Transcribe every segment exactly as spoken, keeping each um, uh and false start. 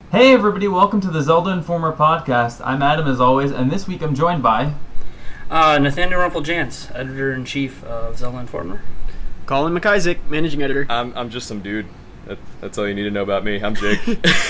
Hey everybody, welcome to the Zelda Informer podcast. I'm Adam as always, and this week I'm joined by... Uh, Nathaniel Rumpel-Jantz, Editor-in-Chief of Zelda Informer. Colin McIsaac, Managing Editor. I'm I'm just some dude. That, that's all you need to know about me. I'm Jake.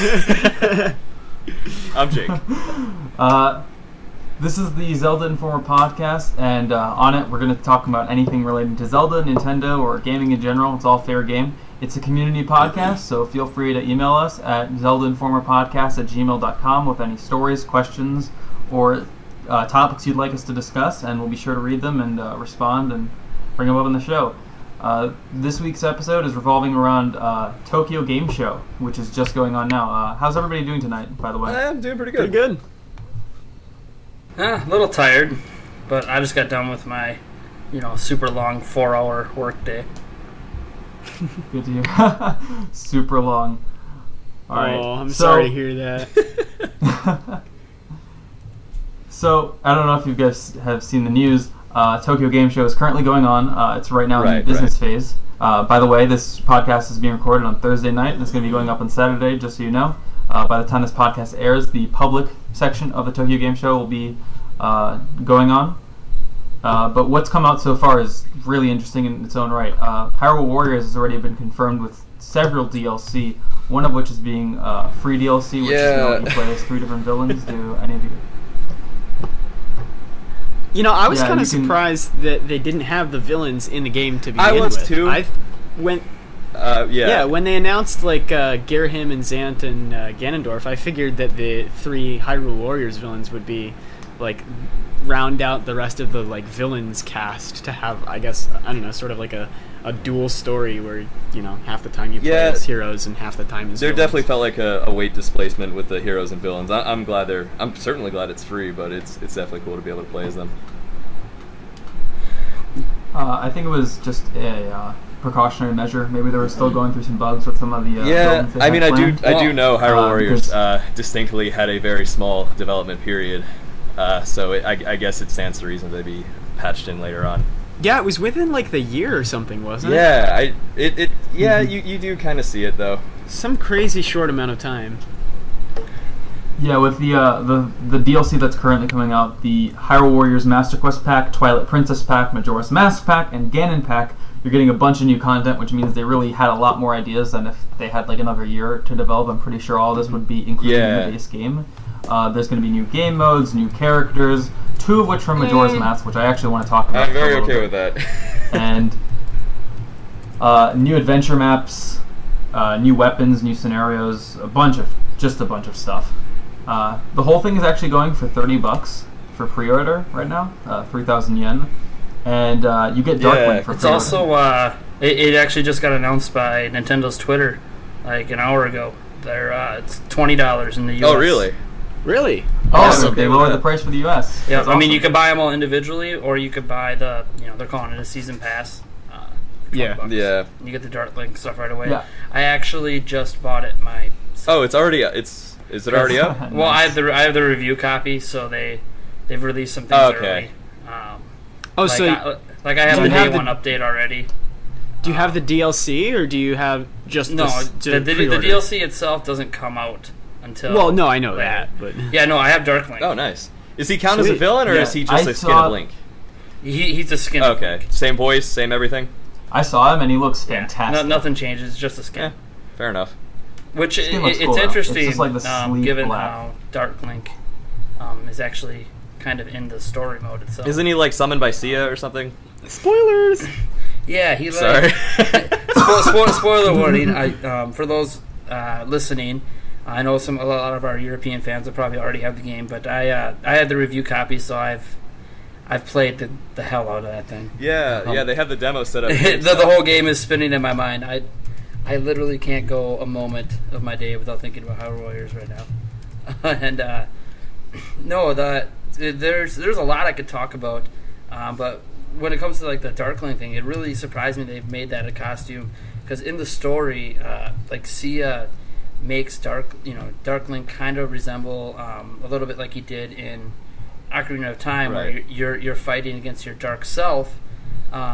I'm Jake. Uh, this is the Zelda Informer podcast, and uh, on it we're going to talk about anything relating to Zelda, Nintendo, or gaming in general. It's all fair game. It's a community podcast, so feel free to email us at zeldainformerpodcast at gmail dot com with any stories, questions, or uh, topics you'd like us to discuss, and we'll be sure to read them and uh, respond and bring them up on the show. Uh, this week's episode is revolving around uh, Tokyo Game Show, which is just going on now. Uh, how's everybody doing tonight, by the way? I'm doing pretty good. Pretty good. Eh, a little tired, but I just got done with my, you know, super long four-hour work day. Good to hear. Super long. All right. Oh, I'm so, sorry to hear that. So, I don't know if you guys have seen the news. Uh, Tokyo Game Show is currently going on. Uh, it's right now in Right, the business right. phase. Uh, by the way, this podcast is being recorded on Thursday night, and it's going to be going up on Saturday, just so you know. Uh, by the time this podcast airs, the public section of the Tokyo Game Show will be uh, going on. Uh, but what's come out so far is really interesting in its own right. Uh, Hyrule Warriors has already been confirmed with several D L C, one of which is being uh, free D L C, which Yeah. is going to play as three different villains. Do any of you? You know, I was Yeah, kind you of can- surprised that they didn't have the villains in the game to begin I was with. too. I when Uh, yeah. yeah. when they announced like uh, Gerhim and Zant and uh, Ganondorf, I figured that the three Hyrule Warriors villains would be like round out the rest of the like villains cast to have, I guess, I don't know, sort of like a, a dual story where, you know, half the time you play Yeah. as heroes and half the time as There villains. definitely felt like a, a weight displacement with the heroes and villains. I, I'm glad they're. I'm certainly glad it's free, but it's it's definitely cool to be able to play as them. Uh, I think it was just a uh, precautionary measure. Maybe they were still going through some bugs with some of the uh, Yeah, villains they I had mean, I do planned. I do know Hyrule Uh, Warriors because- uh, distinctly had a very small development period, uh, so it, I, I guess it stands to reason they'd be patched in later on. Yeah, it was within like the year or something, wasn't it? Yeah, I it, it yeah Mhm. you, you do kind of see it though. Some crazy short amount of time. Yeah, with the uh, the the D L C that's currently coming out, the Hyrule Warriors Master Quest Pack, Twilight Princess Pack, Majora's Mask Pack, and Ganon Pack, you're getting a bunch of new content, which means they really had a lot more ideas than if they had like another year to develop. I'm pretty sure all this would be included Yeah. in the base game. Uh, there's going to be new game modes, new characters, two of which from Majora's Mm. Mask, which I actually want to talk about. I'm very for a little okay bit. with that. And uh, new adventure maps, uh, new weapons, new scenarios, a bunch of just a bunch of stuff. Uh, the whole thing is actually going for thirty bucks for pre-order right now, uh, three thousand yen, and uh, you get Dark Yeah, Link for It's pre-order. also, uh, it, it actually just got announced by Nintendo's Twitter, like an hour ago. They're, uh, it's twenty dollars in the U S. Oh really? Really? oh, Yeah, so okay they with lowered that. the price for the U S. Yeah, That's I mean, awesome. you could buy them all individually, or you could buy the, you know, they're calling it a season pass. Uh, twenty Yeah. bucks. Yeah. You get the Dark Link stuff right away. Yeah. I actually just bought it my. Oh, it's already it's is it already up? Well, I have the I have the review copy, so they they've released some things Oh, okay. early. Um, Oh, like, so I, like I have do the you day have the- one update already. do you have the D L C or do you have just No, this the, to the, the pre-order? D L C itself doesn't come out until. Well, no, I know later. that, but Yeah, no, I have Dark Link. Oh, nice. Is he count as a Sweet. villain or Yeah, is he just I a skin saw- of Link? He, he's a skin. of Okay, Link. same voice, same everything. I saw him and he looks Yeah, fantastic. no, nothing changes, it's just a skin. Yeah, fair enough. Which i Skin i- looks it's cool, though. interesting, It's just like the um, sleek given black. how Dark Link um, is actually kind of in the story mode itself. Isn't he like summoned by Sia or something? spoilers. Yeah, he like. Sorry. Spo- spo- spoiler warning. I um, for those uh, listening, I know some a lot of our European fans will probably already have the game, but I uh, I had the review copy, so I've I've played the, the hell out of that thing. Yeah, yeah, they have the demo set up. the, the whole game is spinning in my mind. I I literally can't go a moment of my day without thinking about Hyrule Warriors right now. and uh, no, the there's there's a lot I could talk about, um, but when it comes to like the Darkling thing, it really surprised me they've made that a costume, because in the story, uh, like Sia makes Dark you know Darkling kind of resemble um, a little bit like he did in Ocarina of Time, where Right. you're, you're you're fighting against your dark self. Um,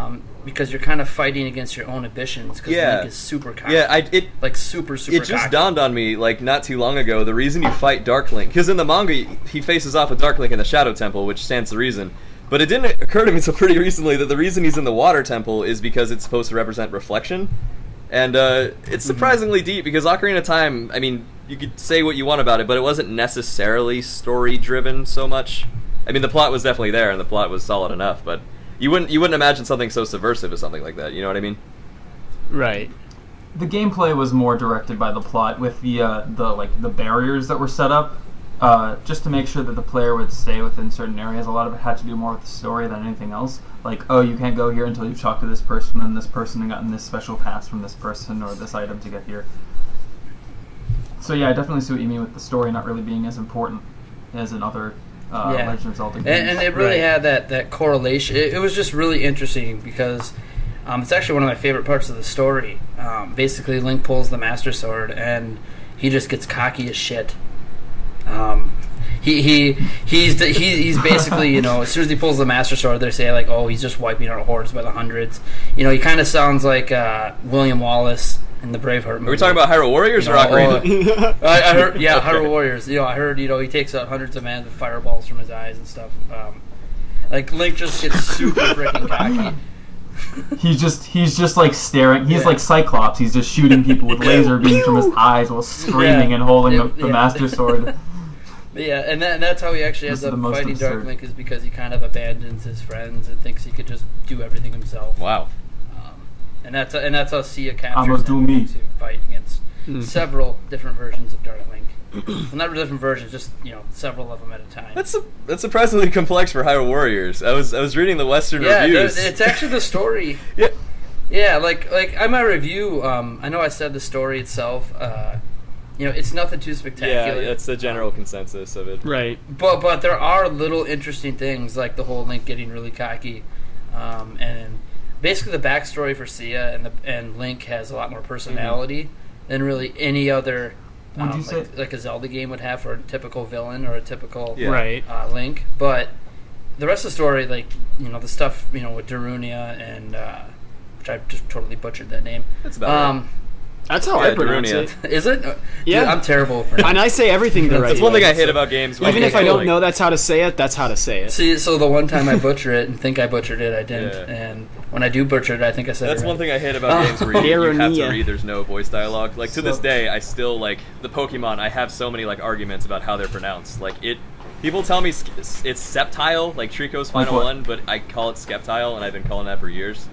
because you're kind of fighting against your own ambitions. Because Yeah. Link is super cocky. Yeah, I it like super super. it just cocky. dawned on me like not too long ago. The reason you fight Dark Link, because in the manga he faces off with Dark Link in the Shadow Temple, which stands to reason. But it didn't occur to me until pretty recently that the reason he's in the Water Temple is because it's supposed to represent reflection. And uh, it's surprisingly mm-hmm. deep, because Ocarina of Time, I mean, you could say what you want about it, but it wasn't necessarily story-driven so much. I mean, the plot was definitely there, and the plot was solid enough, but you wouldn't you wouldn't imagine something so subversive as something like that, you know what I mean? Right. The gameplay was more directed by the plot, with the uh, the like the barriers that were set up, uh, just to make sure that the player would stay within certain areas. A lot of it had to do more with the story than anything else. Like, oh, you can't go here until you've talked to this person and this person and gotten this special pass from this person or this item to get here. So yeah, I definitely see what you mean with the story not really being as important as in other uh, Yeah. Legend of Zelda games. And, and it really Right. had that, that correlation. It, it was just really interesting because um, it's actually one of my favorite parts of the story. Um, basically, Link pulls the Master Sword and he just gets cocky as shit. Um, he he he's he, he's basically, you know, as soon as he pulls the Master Sword, they say like, oh, he's just wiping out hordes by the hundreds. You know, he kind of sounds like uh, William Wallace in the Braveheart movie. Are we talking about Hyrule Warriors You or know, Ocarina? I, I heard, yeah, Okay. Hyrule Warriors. You know, I heard, you know, he takes out hundreds of men with fireballs from his eyes and stuff. Um, like Link just gets super freaking cocky. He's just he's just like staring. He's Yeah. like Cyclops. He's just shooting people with laser beams from his eyes while screaming Yeah. and holding Yeah, the, the yeah. Master Sword. Yeah, and, that, and that's how he actually This ends is the up most fighting Dark absurd. Link, is because he kind of abandons his friends and thinks he could just do everything himself. Wow. Um, and that's and that's how Sia I'ma captures do him me. to fight against Mm. several different versions of Dark Link. Well, not different versions, just, you know, several of them at a time. That's su- that's surprisingly complex for Hyrule Warriors. I was I was reading the Western yeah, reviews. the- it's actually the story. yeah. Yeah, like like on my review, um, I know I said the story itself. Uh, you know, it's nothing too Yeah, spectacular. that's the general consensus of it. Right. But but there are little interesting things, like the whole Link getting really cocky, um, and basically the backstory for Sia and the and Link has a lot more personality than really any other, Would um, you say- like, like a Zelda game would have for a typical villain or a typical Yeah. Right. uh, Link. But the rest of the story, like, you know, the stuff, you know, with Darunia and uh, which I just totally butchered that name. That's about right. Um, That's how Yeah, I pronounce Darunia. it. is it? Uh, Yeah. Dude, I'm terrible. at And pronouncing. I say everything the right That's one thing way. I hate about games. where Even you if I get, don't like- know that's how to say it, that's how to say it. See, so the one time I butcher it and think I butchered it, I didn't. Yeah. And when I do butcher it, I think I said That's it right. one thing I hate about Oh. games where you, you have to Darunia. read. There's no voice dialogue. Like to this So- day, I still like the Pokemon. I have so many like arguments about how they're pronounced. Like it, people tell me sk- it's Sceptile, like Trico's final what? one, but I call it Skeptile, and I've been calling that for years.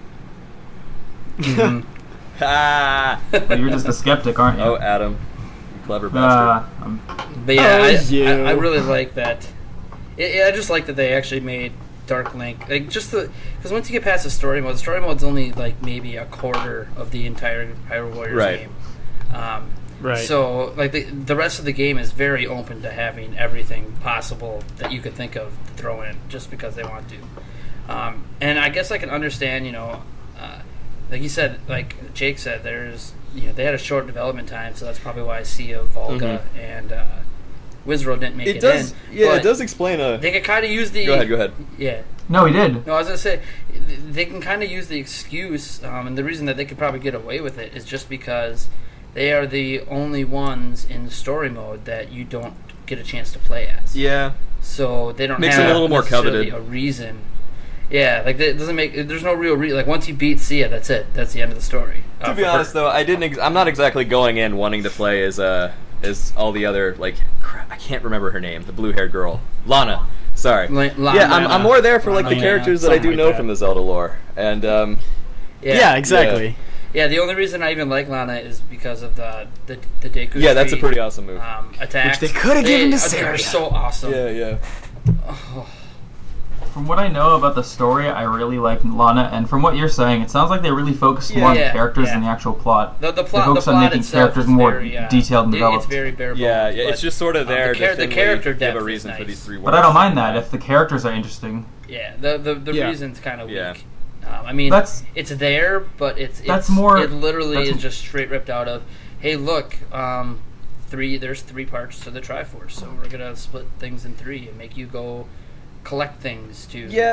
Mhm. Ah! But you're just a skeptic, aren't you? Oh, Adam, you clever Uh, bastard. um, But yeah, Oh, I, you. I, I really like that. I, I just like that they actually made Dark Link, like, just the, because once you get past the story mode, the story mode's only like maybe a quarter of the entire Hyrule Warriors Right. game. Um, Right. So like the the rest of the game is very open to having everything possible that you could think of to throw in, just because they want to. Um, and I guess I can understand, you know, uh, like you said, like Jake said, there's, you know, they had a short development time, so that's probably why Sia, Volga, and uh, Wizroad didn't make it, It does, in. yeah, But it does explain a. They could kind of use the. Go ahead, go ahead. Yeah. no, he did. No, I was gonna say they can kind of use the excuse, um, and the reason that they could probably get away with it is just because they are the only ones in story mode that you don't get a chance to play as. Yeah, So they don't Makes have them a little more necessarily coveted. a reason. Yeah, like it doesn't make. There's no real reason. Like once you beat Sia, that's it. That's the end of the story. to Uh, be for her. honest though, I didn't. Ex- I'm not exactly going in wanting to play as uh as all the other like. Crap, I can't remember her name. The blue-haired girl, Lana. Sorry. La- Lana. yeah, I'm, I'm more there for like the Lana, characters that I do something know like that. from the Zelda lore, and um, Yeah, Yeah, exactly. Yeah, the only reason I even like Lana is because of the the, the Deku yeah, that's a Tree, pretty awesome move. um, attacks. Which they coulda given to They- Saria. They're so awesome. yeah, yeah. Oh, From what I know about the story, I really like Lana, and from what you're saying, it sounds like they really focused more on Yeah, the characters yeah. than the actual plot. the the They plot. The focus on plot making itself characters is more very, uh, detailed and it- developed. It's very bare bones. Yeah, yeah, but, it's just sort of um, there the, char- to the thinly character give depth a is reason for nice. these three worlds. But I don't mind that if the characters are interesting. Yeah, the the, the Yeah. reason's kind of weak. Yeah. Um, I mean, That's- it's there, but it's, it's That's more- It literally that's- is just straight ripped out of. Hey, look, um, three. There's three parts to the Triforce, so we're gonna split things in three and make you go collect things to. Yeah,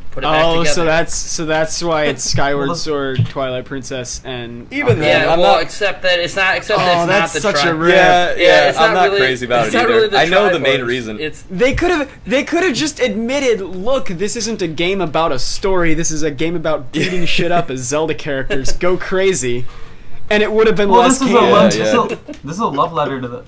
put it back Oh, together. so that's so that's why it's Skyward Well, Sword, Twilight Princess, and Even yeah. then, I'm well, not. except that it's not. Except Oh, that it's that's not the such tri- a rip. Yeah, yeah, Yeah, it's I'm not really, crazy about it's it not either. Really the I know the main Triforce. reason. It's they could have they could have just admitted, look, this isn't a game about a story. This is a game about beating shit up as Zelda characters go crazy, and it would have been Well, less this is, a canon. love, Yeah, this, yeah. is a, this is a love letter to the.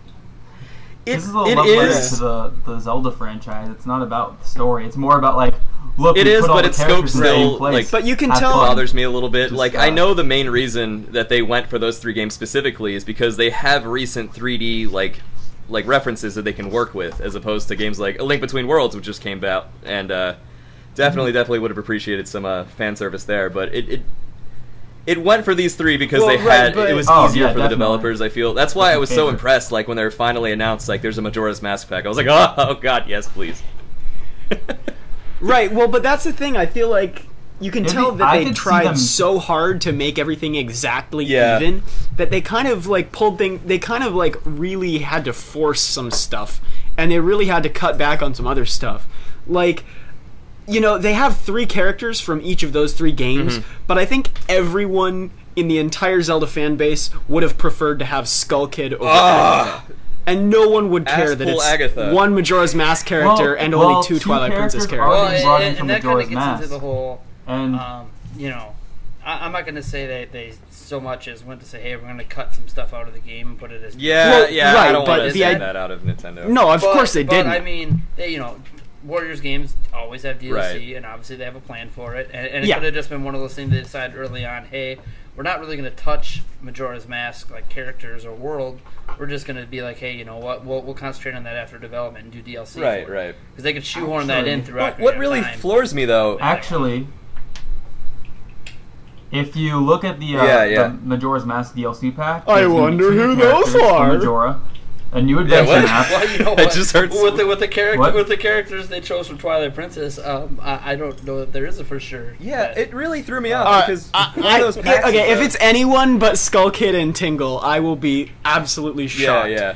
It, This is a it love is. letter to the, the Zelda franchise. It's not about the story. It's more about like, look, It we is, put all but the its scope characters in the still, same place. like- But you can Have tell- fun. bothers me a little bit. Just Like, stop. I know the main reason that they went for those three games specifically is because they have recent three D like like references that they can work with, as opposed to games like A Link Between Worlds, which just came out, and uh, definitely, Mm-hmm. definitely would have appreciated some uh, fan service there. But it, it it went for these three because Well, they right, had but- it was Oh, easier yeah, for the definitely. developers. I feel that's why I was so favorite. impressed. Like when they were finally announced, like there's a Majora's Mask pack. I was like, oh, oh god, yes, please. Right, well, but that's the thing. I feel like you can It'd tell be- that I they could see tried them- so hard to make everything exactly Yeah. even that they kind of like pulled thing. They kind of like really had to force some stuff, and they really had to cut back on some other stuff. Like, you know, they have three characters from each of those three games, Mm-hmm. but I think everyone in the entire Zelda fan base would have preferred to have Skull Kid over Ah. Agatha. And no one would care that Asshole it's Agatha. one Majora's Mask character Well- and well, only two two Twilight Princess characters are characters. well, being brought in and, from and that kind Majora's of gets Mask. into the whole. And Um, you know, I, I'm not going to say that they so much as went to say, hey, we're going to cut some stuff out of the game and put it as Yeah, Well, yeah, right, I don't but want to the say id- that out of Nintendo. No, of But- course they but, didn't. I mean, they, you know, Warriors games always have D L C, Right. and obviously they have a plan for it. And, and it Yeah. could have just been one of those things they decided early on, hey, we're not really going to touch Majora's Mask like characters or world. We're just going to be like, hey, you know what? We'll, we'll concentrate on that after development and do D L C. Right, right. Because they could shoehorn that in Actually- throughout. What, what really time. floors me though, actually, if you look at the, uh, Yeah, yeah. the Majora's Mask D L C pack, I there's gonna be wonder two who characters those for are. Majora, a new adventure what? map. Well, you know It what? just hurts. With the with the character What? with the characters they chose from Twilight Princess, um, I, I don't know that there is a for sure. yeah, that- it really threw me off Uh, because I- one I- of those packs. okay, is, if uh, it's anyone but Skull Kid and Tingle, I will be absolutely yeah, shocked. yeah,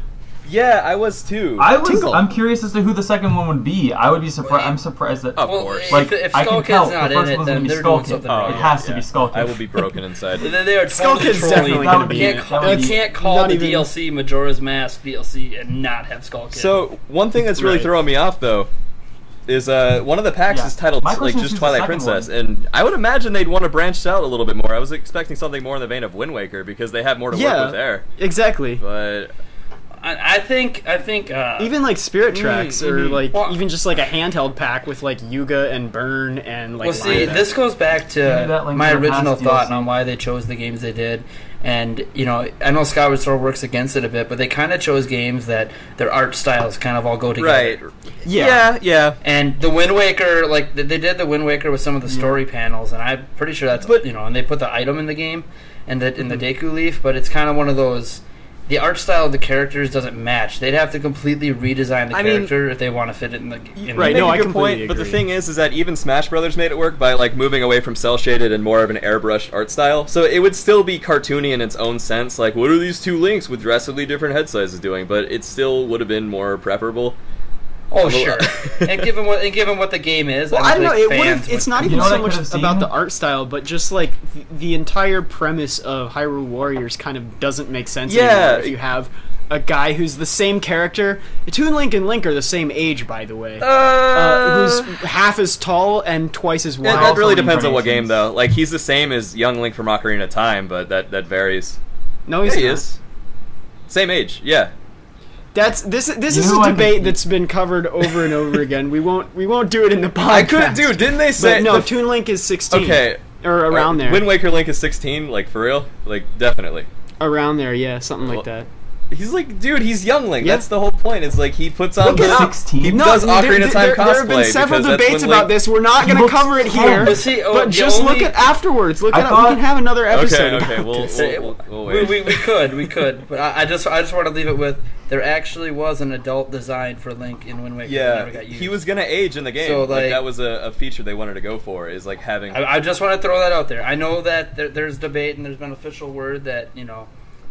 yeah, I was too. I was. Tingle. I'm curious as to who the second one would be. I would be surprised. I'm surprised that. Of well, course. If, Like, if I Skull can tell Kid's not the in first it, one's then gonna be they're Skull doing Kid. something Oh, wrong. it has to be Skull Kid. I will be broken inside. They, they are Skull totally Kid's trolling. definitely That going would to be be You in can't, it. call, That would you be- can't call not the even- D L C Majora's Mask D L C and not have Skull Kid. So one thing that's really Right. throwing me off though is uh, one of the packs Yeah. is titled My like question is just who's the Twilight second Princess, one? and I would imagine they'd want to branch out a little bit more. I was expecting something more in the vein of Wind Waker because they have more to Yeah. work with there. Exactly. But I, I think I think uh, Even like Spirit Tracks, or mhm. like Well- even just like a handheld pack with like Yuga and Burn and like. well, see, Lionel. this goes back to Maybe that Link my to the original Past thought D L C. on why they chose the games they did. And, you know, I know Skyward Sword works against it a bit, but they kind of chose games that their art styles kind of all go together. right, Yeah. yeah, yeah. And the Wind Waker, like, th- they did the Wind Waker with some of the story panels, and I'm pretty sure that's, But- you know, and they put the item in the game, and the, in the Deku Leaf, but it's kind of one of those, the art style of the characters doesn't match. They'd have to completely redesign the I mean- character if they want to fit it in the in Right, The, no, Make I a good completely point, but the agree. thing is, is that even Smash Brothers made it work by like moving away from cell shaded and more of an airbrushed art style. So it would still be cartoony in its own sense. Like, what are these two links with drastically different head sizes doing? But it still would have been more preferable. oh, Well, sure. and given what and given what the game is, Well, I I don't know. think It would fans have. It's would- not You even know what so I could've much seen? about the art style, but just like the, the entire premise of Hyrule Warriors kind of doesn't make sense. Yeah. anymore if you have a guy who's the same character. Toon Link and Link are the same age, by the way. Uh, Uh, who's half as tall and twice as Yeah, wide. that really Also depends on what game, incarnations. though. Like, he's the same as young Link from Ocarina of Time, but that, that varies. no, he's Yeah, he not. is. Same age, yeah. That's this. This You is know, a I debate could- that's been covered over and over again. We won't. We won't do it in the podcast. I could, dude, didn't they say... But no, the- Toon Link is sixteen. Okay. or around uh, there. Wind Waker Link is sixteen, like, for real? Like, definitely. Around there, yeah, something Well, like that. He's like, dude, he's young Link. Yeah. That's the whole point. It's like, he puts on Look it the... up. sixteen? He No, does there- Ocarina of Time there, cosplay. there have been several because that's debates when about Link- this. We're not He going to looks cover it ten. here. But see, oh, but the just only- look at afterwards. Look I it up. thought- We can have another episode. Okay, okay, about we'll, this. we'll, we'll, we'll we, wait. we, we could, we could, but I, I just I just want to leave it with there actually was an adult design for Link in Wind Waker that Yeah, never got used. he was gonna age in the game. So, like, like- that was a, a feature they wanted to go for. Is like having. I, I just want to throw that out there. I know that there, there's debate and there's been official word that you know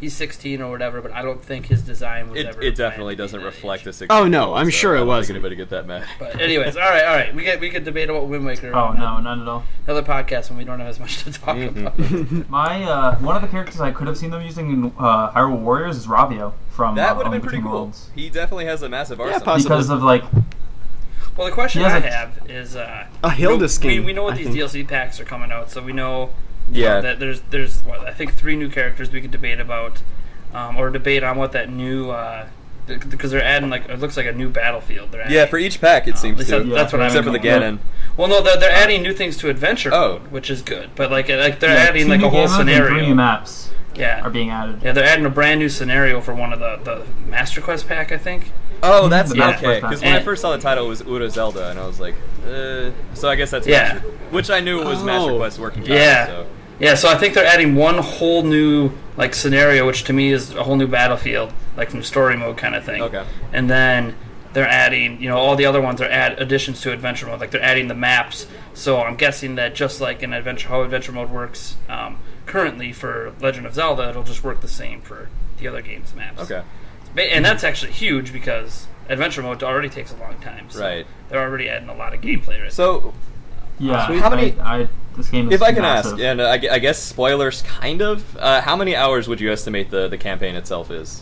he's sixteen or whatever, but I don't think his design was It, ever. it definitely planned to be doesn't that reflect age. a sixteen. Oh, no, I'm so sure it I don't wasn't. think anybody get that mad. But anyways, all right, all right. We get we could debate about Wind Waker. Oh on no, not at all. Another podcast when we don't have as much to talk Mhm. about. My uh, one of the characters I could have seen them using in uh, Hyrule Warriors is Ravio from. That uh, would have been Link pretty Between cool. Worlds. He definitely has a massive arsenal. possibly. Because of like, Well, the question He has I a- have is, uh, A Hilda you know, skin, We, we know what I these think. D L C packs are coming out, so we know you Yeah. know, that there's there's what, I think three new characters we could debate about, um, or debate on what that new uh, because they're adding like it looks like a new battlefield. They're adding, Yeah, for each pack it um, seems at least to. that- that's what Yeah. I'm Except for the calling it. Ganon. Well, no, they're, they're adding new things to Adventure Oh. Mode, which is good. But like like they're yeah, adding two like new a whole game modes and scenario. three new maps Yeah, are being added. yeah, they're adding a brand new scenario for one of the the Master Quest pack, I think. Oh, that's The Yeah. okay. Because when I And- first saw the title, it was Ura Zelda, and I was like, uh, so I guess that's Yeah. Master, which I knew was Master Oh. Quest working title. Yeah. So. Yeah, so I think they're adding one whole new like scenario, which to me is a whole new battlefield, like from story mode kind of thing. Okay. And then they're adding, you know, all the other ones are add additions to adventure mode, like they're adding the maps. So I'm guessing that just like in adventure, how adventure mode works um, currently for Legend of Zelda, it'll just work the same for the other games' maps. Okay. Ba- And that's actually huge because adventure mode already takes a long time. So Right. They're already adding a lot of gameplay right So, Yeah, Sweet. How many- I, I, this game is if I can massive. ask, and uh, I, gu- I guess spoilers, kind of, uh, how many hours would you estimate the, the campaign itself is?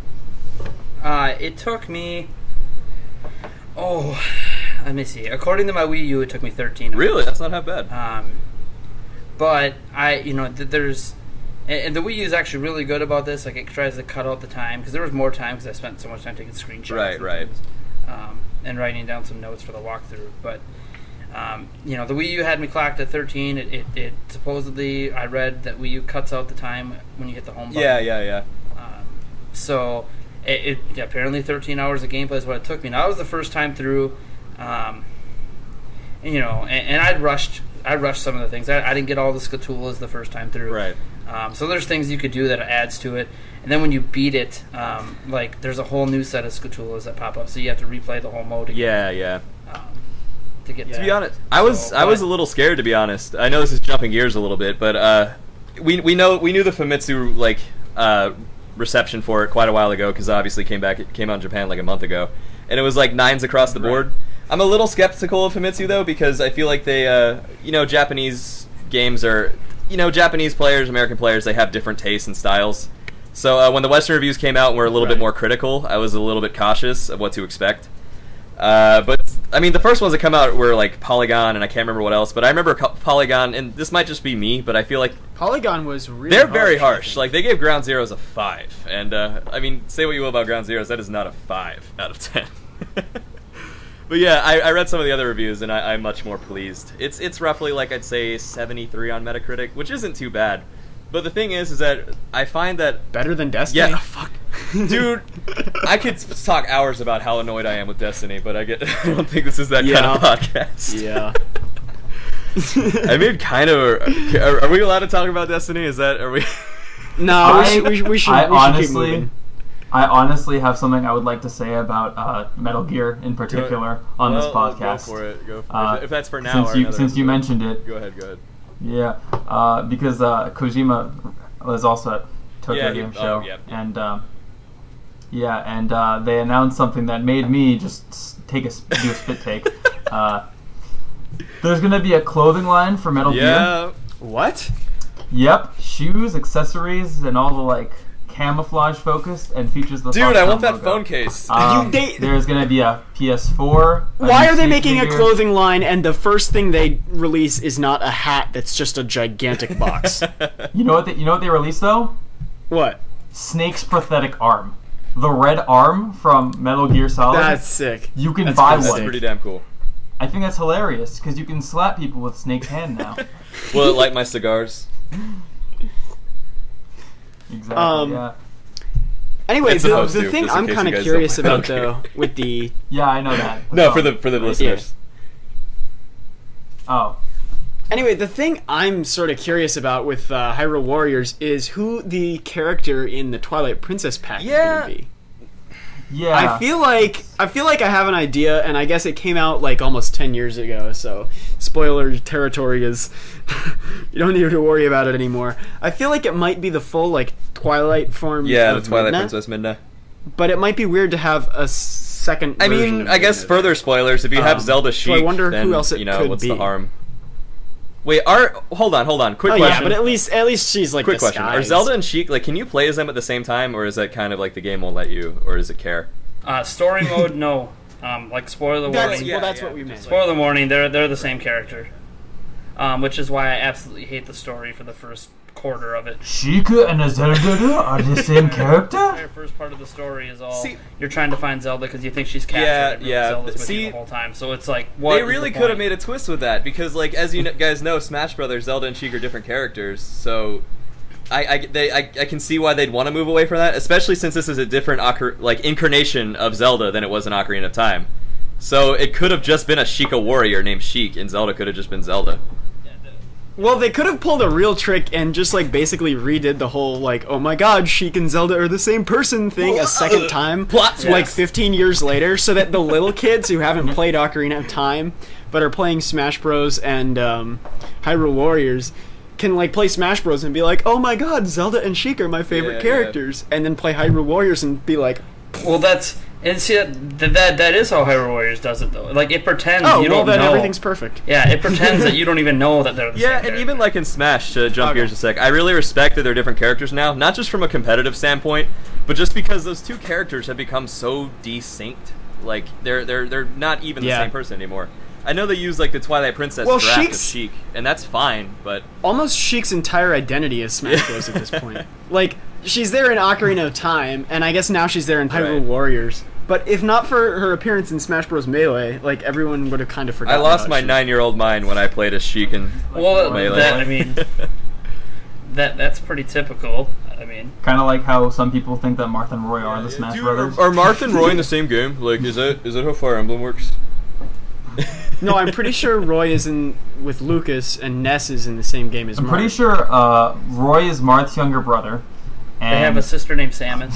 Uh, it took me. Oh, let me see. According to my Wii U, it took me thirteen hours. Really? That's not half bad. Um, but I, you know, th- there's, and, and the Wii U is actually really good about this. Like it tries to cut out the time because there was more time because I spent so much time taking screenshots. Right, and right. things, um, and writing down some notes for the walkthrough. But um, you know, the Wii U had me clocked at thirteen. It, it, it supposedly I read that Wii U cuts out the time when you hit the home button. Yeah, yeah, yeah. Um, so it, it yeah, apparently thirteen hours of gameplay is what it took me. Now that was the first time through, um, and, you know, and, and I'd rushed. I rushed some of the things. I, I didn't get all the Scatulas the first time through. Right. Um, so there's things you could do that adds to it. And then when you beat it, um, like there's a whole new set of Scatulas that pop up, so you have to replay the whole mode again. Yeah, yeah. Um, to get To that. be honest, I was So, I was but- a little scared, to be honest. I know this is jumping gears a little bit, but uh, we we know we knew the Famitsu like uh, reception for it quite a while ago because obviously came back it came out in Japan like a month ago, and it was like nines across the Right. board. I'm a little skeptical of Famitsu though because I feel like they uh, you know Japanese games are you know Japanese players, American players, they have different tastes and styles. So uh, when the Western reviews came out and were a little bit Right. more critical, I was a little bit cautious of what to expect. Uh, but I mean, the first ones that come out were like Polygon, and I can't remember what else. But I remember Co- Polygon, and this might just be me, but I feel like Polygon was really they're very I harsh. think. Like they gave Ground Zeroes a five, and uh, I mean, say what you will about Ground Zeroes, that is not a five out of ten. But yeah, I, I read some of the other reviews, and I, I'm much more pleased. It's it's roughly like I'd say seventy-three on Metacritic, which isn't too bad. But the thing is, is that I find that better than Destiny. Yeah. fuck, dude, I could s- talk hours about how annoyed I am with Destiny, but I get I don't think this is that kind of Yeah. podcast. Yeah. I mean, kind of. Are, are we allowed to talk about Destiny? Is that are we? No, I- we should, we, should- we should. I we should keep honestly, moving. I honestly have something I would like to say about uh, Metal Gear in particular on this Well, podcast. Go for it. Go for Uh, it. If that's for now. Since or you another since you episode. mentioned it, Go ahead. Go ahead. yeah, uh, because uh, Kojima was also at Tokyo Yeah, he- Game oh, Show, yeah. and um, yeah, and uh, they announced something that made me just s- take a s- do a spit take. Uh, there's gonna be a clothing line for Metal Gear. Yeah. What? Yep, shoes, accessories, and all the like camouflage focused, and features the Dude, I Foxconn want that logo. phone case. Um, You- they- there's gonna be a P S four. a Why U are they C making a figure. clothing line and the first thing they release is not a hat that's just a gigantic box? You know what? They, you know what they released though? What? Snake's prosthetic arm, the red arm from Metal Gear Solid. That's sick. you can that's buy pretty That's one. sick. pretty damn cool. I think that's hilarious because you can slap people with Snake's hand now. Will it light my cigars? Exactly. Um, yeah. Anyway, It's the, supposed the to, thing just in I'm case kind you of guys curious don't- about okay. though, with the Yeah, I know that. No, Oh, for the for the listeners. Oh, Anyway, the thing I'm sort of curious about with uh, Hyrule Warriors is who the character in the Twilight Princess pack Yeah. is going to be. yeah. I feel like I feel like I have an idea, and I guess it came out like almost ten years ago. So, spoiler territory is you don't need to worry about it anymore. I feel like it might be the full like Twilight form. Yeah, of the Twilight Midna, Princess Midna. But it might be weird to have a second. I version mean, of I guess Midna. further spoilers. If you have Um, Zelda so I Sheik, wonder then who else it you know could what's be. the harm? Wait, are hold on, hold on. Quick Oh question. yeah, but at least at least she's like Quick question: Are disguised. Zelda and Sheik like? Can you play as them at the same time, or is that kind of like the game won't let you, or does it care? Uh, story mode, no. Um, like spoiler That's, warning. yeah, well, that's yeah. what we meant. Spoiler warning. They're they're the same character, um, which is why I absolutely hate the story for the first quarter of it. Sheikah and Zelda are the same The character? entire first part of the story is all See- you're trying to find Zelda because you think she's captured. Yeah, and really yeah, Zelda's with see- you the whole time. So it's like, what They is really the could have point? made a twist with that because, like, as you kn- guys know, Smash Brothers, Zelda and Sheik are different characters. So, I I, they, I, I can see why they'd want to move away from that, especially since this is a different ocar- like incarnation of Zelda than it was in Ocarina of Time. So it could have just been a Sheikah warrior named Sheik, and Zelda could have just been Zelda. Well, they could have pulled a real trick and just like basically redid the whole like, oh my god, Sheik and Zelda are the same person thing a second time, Plot like twist. fifteen years later, so that the little kids who haven't played Ocarina of Time but are playing Smash Bros. And um, Hyrule Warriors can like play Smash Bros. And be like, oh my god, Zelda and Sheik are my favorite Yeah, characters, and then play Hyrule Warriors and be like, Well, that's and see that that that is how Hyrule Warriors does it though. Like it pretends oh, you well don't then know. everything's perfect. Yeah, it pretends that you don't even know that they're the Yeah, same and character. even like in Smash, to jump Okay. gears a sec, I really respect that they're different characters now, not just from a competitive standpoint, but just because those two characters have become so desynced. Like they're they're they're not even the Yeah. same person anymore. I know they use like the Twilight Princess Well, draft Sheik's- of Sheik, and that's fine, but Almost Sheik's entire identity is Smash Bros. At this point. Like, she's there in Ocarina of Time, and I guess now she's there in Hyrule Right. Warriors. But if not for her appearance in Smash Bros. Melee, like, everyone would have kind of I forgotten lost about my Sheik. nine-year-old mind when I played as Sheik and well, Melee. that, I mean, that that's pretty typical. I mean, Kind of like how some people think that Marth and Roy are the Smash Dude, Brothers. Are Marth and Roy in the same game? Like, is that is that how Fire Emblem works? No, I'm pretty sure Roy is in with Lucas, and Ness is in the same game as I'm Marth. pretty sure uh, Roy is Marth's younger brother. And they have a sister named Samus.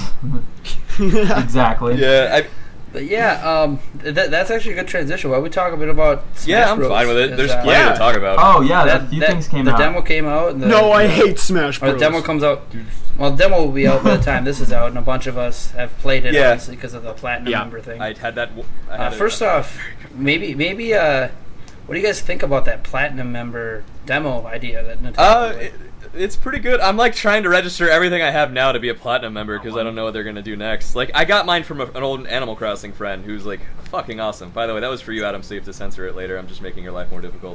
exactly. Yeah, I, But yeah, um, that, that's actually a good transition. Why don't we talk a bit about Smash yeah, I'm Bros. fine with it. 'Cause, There's uh, plenty Yeah. to talk about. Oh yeah, that, a few that- things came the out. demo came out. And the, No, I the- hate Smash Or Bros. the demo comes out. Well, the demo will be out by the time this is out, and a bunch of us have played it, Yeah. obviously, because of the platinum Yeah. member thing. I had that. w- I Uh, had it- first off, maybe maybe uh, what do you guys think about that platinum member demo idea that Nintendo? Uh, did? it, it's pretty good. I'm like trying to register everything I have now to be a platinum member because I don't know what they're gonna do next. Like I got mine from a, an old Animal Crossing friend who's like fucking awesome. By the way, that was for you, Adam. So you have to censor it later. I'm just making your life more difficult.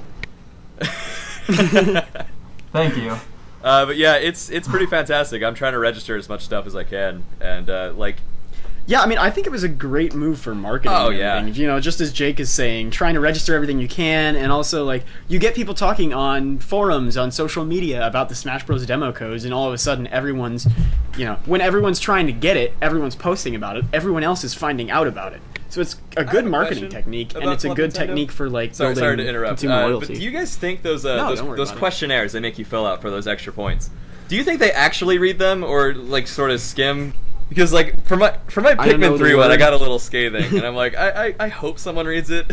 Thank you. Uh, but yeah, it's it's pretty fantastic. I'm trying to register as much stuff as I can, and uh, like Yeah, I mean, I think it was a great move for marketing. Oh, and yeah. everything. You know, just as Jake is saying, trying to register everything you can, and also, like, you get people talking on forums, on social media about the Smash Bros. Demo codes, and all of a sudden everyone's, you know, when everyone's trying to get it, everyone's posting about it, everyone else is finding out about it. So it's a good have a marketing question technique, and about it's a Club good Nintendo. technique for, like, Sorry, building sorry to interrupt. consumer Uh, loyalty. but do you guys think those uh, No, those, don't worry those about it. questionnaires they make you fill out for those extra points? Do you think they actually read them or like sort of skim? Because like for my for my I don't know Pikmin the three one, I word. got a little scathing, and I'm like, I, I I hope someone reads it.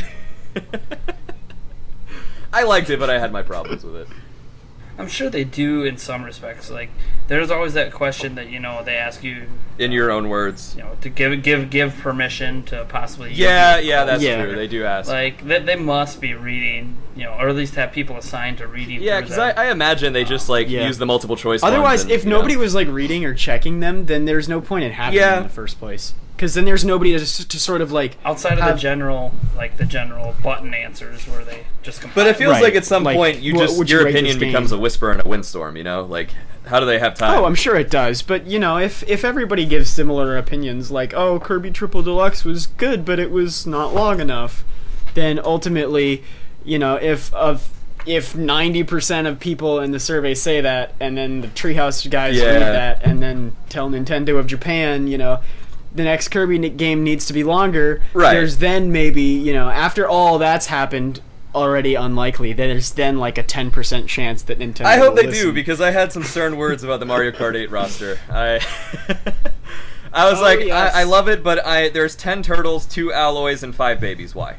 I liked it, but I had my problems with it. I'm sure they do in some respects. Like, there's always that question that you know they ask you, In your own words. you know, to give give give permission to possibly. Yeah, use yeah, that's Yeah. true. They do ask. Like they, they must be reading, you know, or at least have people assigned to reading. Yeah, through because I, them. I imagine they just like Yeah. use the multiple choice. ones Otherwise, and, if you know. nobody was like reading or checking them, then there's no point in having Yeah. them in the first place. Because then there's nobody to, to sort of like outside of have- the general, like the general button answers where they just. But it feels Right. like at some Like, point you wh- just would your you rate opinion this becomes game? a whisper in a windstorm. You know, like how do they have time? Oh, I'm sure it does. But you know, if if everybody gives similar opinions, like oh, Kirby Triple Deluxe was good, but it was not long enough, then ultimately, you know, if of if ninety percent of people in the survey say that, and then the Treehouse guys Yeah. read that, and then tell Nintendo of Japan, you know, the next Kirby ne- game needs to be longer. Right. There's then maybe, you know, after all that's happened, already unlikely. There's then like a ten percent chance that Nintendo. I hope will they listen. do because I had some stern words about the Mario Kart eight roster. I I was Oh, like, yes. I, I love it, but I there's ten turtles, two alloys, and five babies. Why?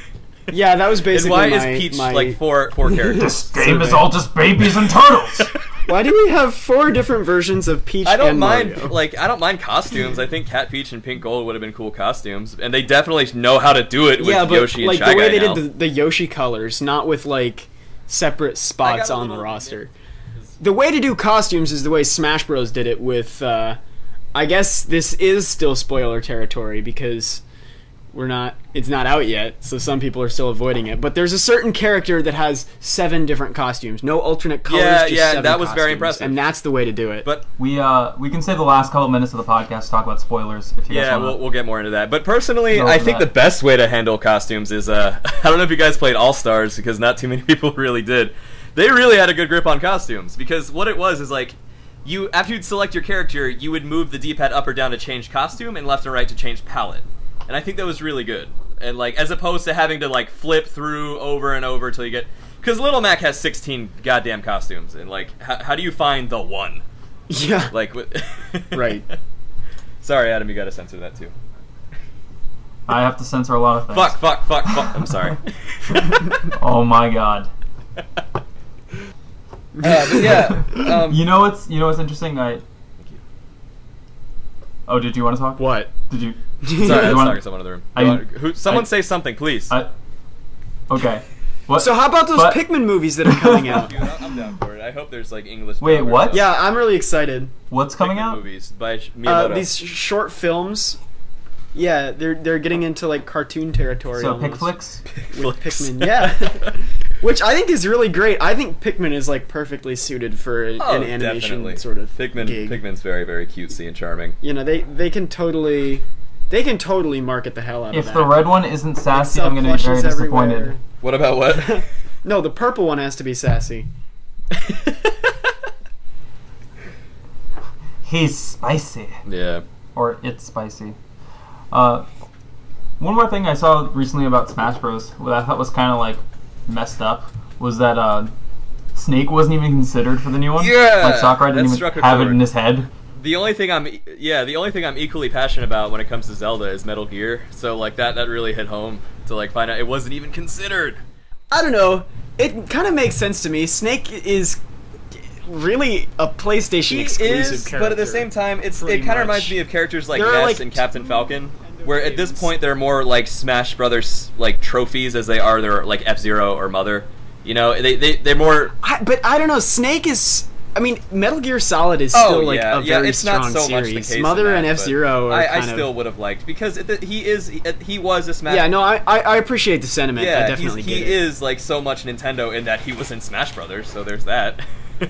Yeah, that was And basically why my, is Peach my like four four characters? This game is survey. all just babies and turtles. Why do we have four different versions of Peach I don't and mind Mario? like I don't mind costumes. I think Cat Peach and Pink Gold would have been cool costumes, and they definitely know how to do it with yeah, but Yoshi and like Shy the way Guy they now. did the, the Yoshi colors, not with like separate spots a on the little- roster. The way to do costumes is the way Smash Bros did it with. Uh, I guess this is still spoiler territory because we're not. It's not out yet, so some people are still avoiding it. But there's a certain character that has seven different costumes, no alternate colors. Yeah, just yeah, seven that was very costumes, impressive. and that's the way to do it. But We uh we can save the last couple minutes of the podcast to talk about spoilers if you yeah, guys want. we'll, we'll get more into that. But personally, Go I over think that. the best way to handle costumes is uh I don't know if you guys played All Stars because not too many people really did. They really had a good grip on costumes because what it was is like you after you'd select your character, you would move the D-pad up or down to change costume and left and right to change palette. And I think that was really good. And like as opposed to having to like flip through over and over till you get because Little Mac has sixteen goddamn costumes and like how, how do you find the one? yeah, Like with right. Sorry, Adam, you gotta censor that too. I have to censor a lot of things. Fuck, fuck, fuck, fuck. I'm sorry. Oh my god. Uh, but yeah, um, You know what's you know what's interesting? I. Oh, did you want to talk? What? Did you? sorry, I You was wanna- talking to someone in the room. I- Go on. Who, someone I- say something, please. I. Okay. What? So how about those But- Pikmin movies that are coming out? Dude, I'm down for it. I hope there's like English. Wait, dub or what? something. Yeah, I'm really excited. What's coming Pikmin out? Movies by Sh- Uh, Miyamoto. these sh- short films. Yeah, they're they're getting into like cartoon territory. So almost. pick flicks. With Pikmin, yeah. Which I think is really great. I think Pikmin is like perfectly suited for a- Oh, an animation definitely. sort of Pikmin. gig. Pikmin's very, very cutesy and charming. You know, they they can totally they can totally market the hell out If of the that. red one isn't sassy, Sell I'm gonna be very plushies disappointed. everywhere. What about what? No, the purple one has to be sassy. He's spicy, yeah. or it's spicy. Uh, one more thing I saw recently about Smash Bros. What I thought was kind of like messed up was that uh, Snake wasn't even considered for the new one. Yeah, like Sakurai didn't that even struck a have it chord. in his head. The only thing I'm, e- yeah, the only thing I'm equally passionate about when it comes to Zelda is Metal Gear. So like that, that really hit home to like find out it wasn't even considered. I don't know. It kind of makes sense to me. Snake is really a PlayStation He exclusive is, character. but at the same time, it's pretty it kind of much. reminds me of characters like There are, Ness like, and Captain Falcon, where at this games. point they're more like Smash Brothers like trophies as they are their like F-Zero or Mother. You know, they they they're more. I, but I don't know. Snake is. I mean, Metal Gear Solid is Oh still like yeah, a yeah. very It's strong not so much series. the case. Mother in and that, F Zero but are I, I kind still of. would have liked because it, he is he, he was a Smash. Yeah, no, I, I I appreciate the sentiment. Yeah, I definitely he's, he get it. is like so much Nintendo in that he was in Smash Brothers. So there's that.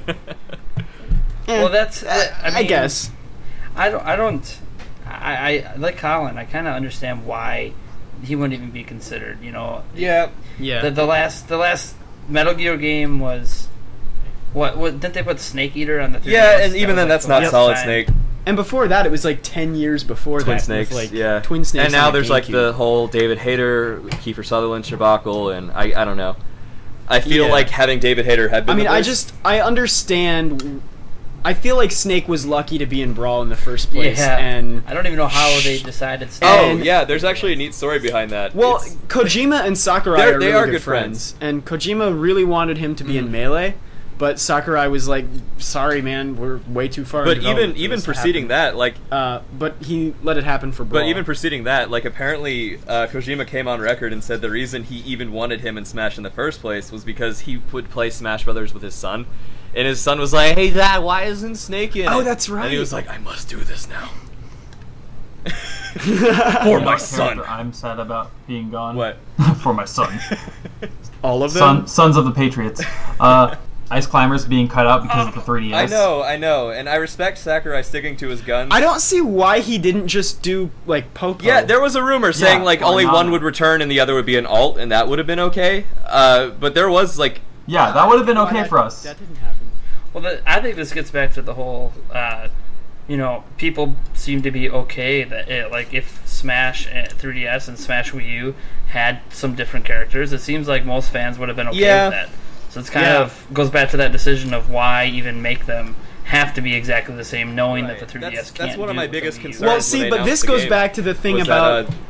Eh, Well, that's. I, I, I mean, guess. I don't. I don't. I, I like Colin. I kind of understand why he wouldn't even be considered. You know, yeah. Yeah. the, the last the last Metal Gear game was what? What didn't they put Snake Eater on the? three D S? Yeah, and That even was, then, like, that's the not last Solid time. Snake. And before that, it was like ten years before Twin that. Snakes, with, like, yeah. Twin Snakes. And now on the there's like GameCube. the whole David Hayter, Kiefer Sutherland debacle, and I I don't know. I feel Yeah. like having David Hayter had been. I mean, the I voice- just I understand. I feel like Snake was lucky to be in Brawl in the first place, Yeah, and I don't even know how they decided. Snake. Oh and- yeah, there's actually a neat story behind that. well, It's- Kojima and Sakurai They're- are they really are good, good friends. and Kojima really wanted him to be in Mhm. Melee, but Sakurai was like, "Sorry, man, we're way too far." in but development even for even this to preceding happen." that, like, uh, but he let it happen for Brawl. but even preceding that, like, apparently uh, Kojima came on record and said the reason he even wanted him in Smash in the first place was because he would play Smash Brothers with his son, and his son was like, "Hey, Dad, why isn't Snake in Oh, it?" that's right. And he was like, "I must do this now." For You know my what son. character I'm sad about being gone. What? For my son. all of them. Son, Sons of the Patriots. Uh, Ice Climbers being cut out because of the three D S. I know, I know, and I respect Sakurai sticking to his guns. I don't see why he didn't just do like Popo. Yeah, there was a rumor saying Yeah, like or only Nana. one would return and the other would be an alt, and that would have been okay. Uh, but there was like, Yeah, that would have been Why okay that- for us. That didn't happen. Well, the, I think this gets back to the whole, uh, you know, people seem to be okay that it, like if Smash uh, three D S and Smash Wii U had some different characters, it seems like most fans would have been okay Yeah. with that. So it's kind Yeah. of goes back to that decision of why even make them have to be exactly the same, knowing Right. that the three D S That's- can't that's one of do my what the biggest Wii U concerns. Well, when see, they but announced this the goes game back to the thing was about that, uh,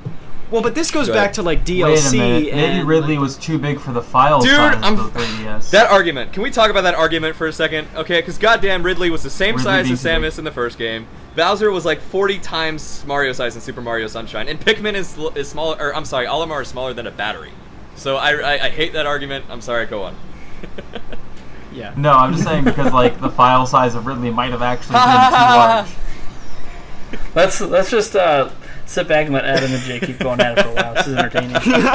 Well, but this goes Go back ahead. to like D L Wait a C. minute. Maybe and, Ridley like, was too big for the file Dude, size I'm, of the three D S. that argument. Can we talk about that argument for a second? Okay, because goddamn Ridley was the same Ridley size being as too big. Samus in the first game. Bowser was like forty times Mario size in Super Mario Sunshine, and Pikmin is is smaller. Or I'm sorry, Olimar is smaller than a battery. So I, I, I hate that argument. I'm sorry. Go on. Yeah. No, I'm just saying because like the file size of Ridley might have actually been too large. Let's let's just uh, sit back and let Adam and Jay keep going at it for a while. This is entertaining.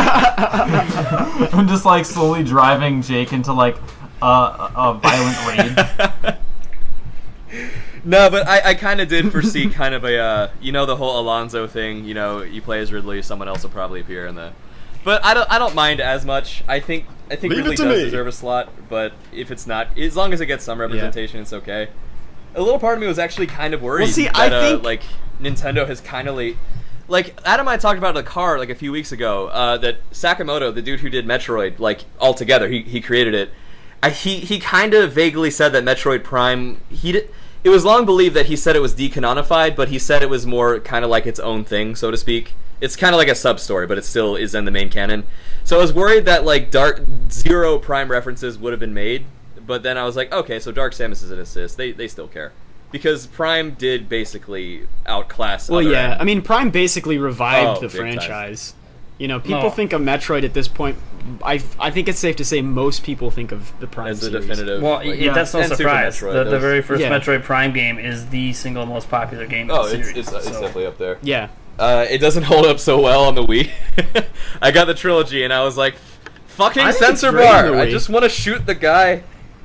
I'm just like slowly driving Jake into like a, a violent rage. No, but I, I kind of did foresee kind of a, uh, you know, the whole Alonzo thing. You know, you play as Ridley, someone else will probably appear in the. But I don't I don't mind as much. I think I think Leave Ridley it to does me. deserve a slot, but if it's not, as long as it gets some representation, it's okay. A little part of me was actually kind of worried Well, see, that I uh, think- like Nintendo has kind of late. Like Adam and I talked about in the car like a few weeks ago uh, that Sakamoto, the dude who did Metroid, like altogether, he he created it. I, he he kind of vaguely said that Metroid Prime he did. It was long believed that he said it was decanonified, but he said it was more kind of like its own thing, so to speak. It's kind of like a sub-story, but it still is in the main canon. So I was worried that like Dark Zero Prime references would have been made, but then I was like, okay, so Dark Samus is an assist. They they still care. Because Prime did basically outclass Well, other yeah. end. I mean, Prime basically revived Oh, the big time. franchise. You know, people No. think of Metroid at this point. I I think it's safe to say most people think of the Prime as the series. definitive. Well, like- it, yeah. that's no And Super surprise. Metroid, the, the those- very first Yeah. Metroid Prime game is the single most popular game in oh, the it's series. it's, it's so. definitely up there. Yeah. Uh, it doesn't hold up so well on the Wii. I got the trilogy and I was like, fucking I think it's sensor great on bar. the I Wii. just want to shoot the guy.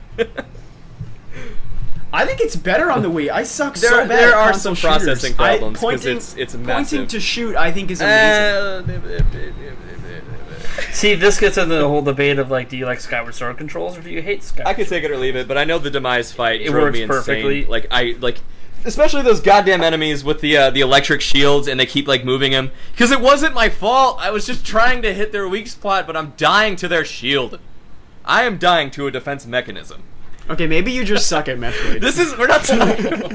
I think it's better on the Wii. I suck There- so bad there at are console some processing shooters. I- problems 'cause pointing, it's- it's pointing massive. to shoot. I think is amazing. Uh, See, this gets into the whole debate of like, do you like Skyward Sword controls or do you hate Skyward I could Sword? take it or leave it, but I know the demise fight It drove works me insane. perfectly. Like I like, especially those goddamn enemies with the uh, the electric shields, and they keep like moving him. Because it wasn't my fault. I was just trying to hit their weak spot, but I'm dying to their shield. I am dying to a defense mechanism. Okay, maybe you just suck at Metroid. This is we're not talking.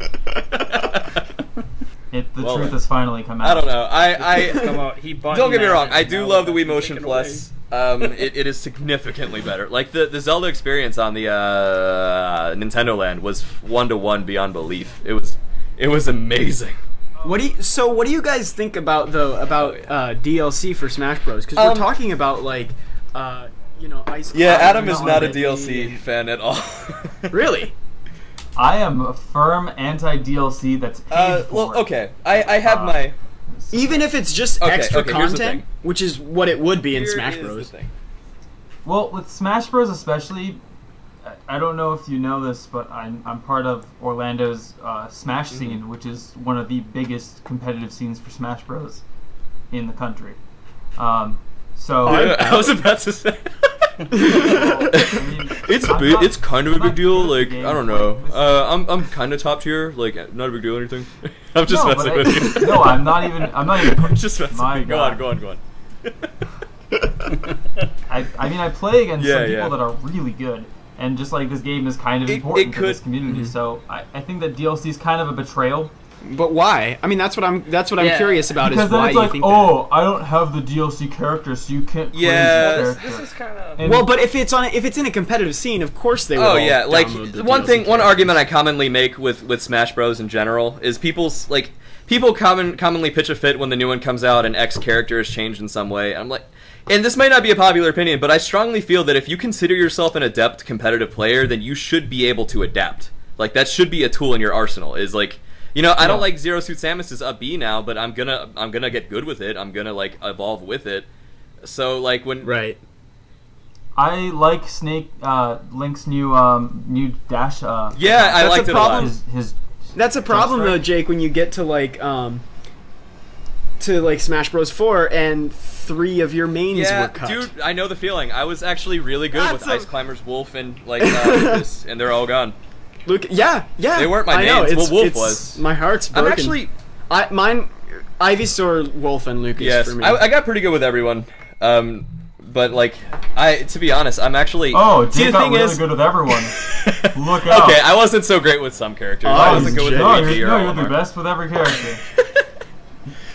It, the Well, truth then. has finally come out. I don't know. I Come I out, he bought don't get me United, wrong. I and do now love the it's Wii Motion taken Plus. Um, it, it is significantly better. Like the the Zelda experience on the uh, Nintendo Land was one to one beyond belief. It was it was amazing. What do you, so what do you guys think about though about Oh, yeah. uh, D L C for Smash Bros? Because Um, we're talking about like, uh, you know, Ice. Yeah, Climber Adam is and not a Ridley D L C and- fan at all. Really? I am a firm anti-D L C that's paid Uh, for. well, okay. I, I have Uh, my. Even if it's just Okay, extra okay, here's the content, thing. which is what it would be in Here Smash is the Bros. thing. Well, with Smash Bros. Especially, I- I don't know if you know this, but I'm, I'm part of Orlando's uh, Smash Mm-hmm. scene, which is one of the biggest competitive scenes for Smash Bros. In the country. Um, so Yeah, I was about to say. I mean, It's I'm big. not- It's kind of a I'm big not deal. good at the Like game, I don't but know. this- Uh, I'm I'm kind of top tier. Like not a big deal or anything. I'm just no, messing but with I, you. no, I'm not even. I'm not even. I'm just messing My with you. Go on. God. Go on. Go on. I, I mean, I play against Yeah, some people yeah. that are really good, and just like this game is kind of It- important it for this could- community. Mhm. So I, I think that D L C is kind of a betrayal. But why? I mean, that's what I'm. That's what I'm Yeah. curious about. Because Is then why it's you like, think oh, I don't have the D L C character, so you can't play Yeah, this This, character. this is kind of. And- that. Well, but if it's on, if it's in a competitive scene, of course they would. Oh all yeah, like download the one D L C thing, one characters. argument I commonly make with with Smash Bros in general is people's like people common commonly pitch a fit when the new one comes out and X character is changed in some way. I'm like, and this might not be a popular opinion, but I strongly feel that if you consider yourself an adept competitive player, then you should be able to adapt. Like that should be a tool in your arsenal. Is like. You know, I don't Yeah. like Zero Suit Samus's up B now, but I'm gonna I'm gonna get good with it. I'm gonna like evolve with it. So like when Right. I like Snake uh, Link's new um, new dash. Uh, yeah, I That's liked a it a lot. problem. his, his That's a problem Jump though, strike. Jake, when you get to like um to like Smash Bros. four and three of your mains Yeah, were cut. dude, I know the feeling. I was actually really good That's with a- Ice Climbers, Wolf, and like uh, Lucas, and they're all gone. Luke, yeah, yeah. They weren't my I know, mains. it's, Well, Wolf it's, was. My heart's I'm broken. actually I mine Ivysaur, Wolf, and Lucas yes, for me. I, I got pretty good with everyone. Um, but like I, to be honest, I'm actually. Oh, See, Jake the got thing really is- good with everyone. Look out. Okay, I wasn't so great with some characters. Oh, I wasn't good with Jake. No, Luigi you're, or no, you're the Olimar. best with every character.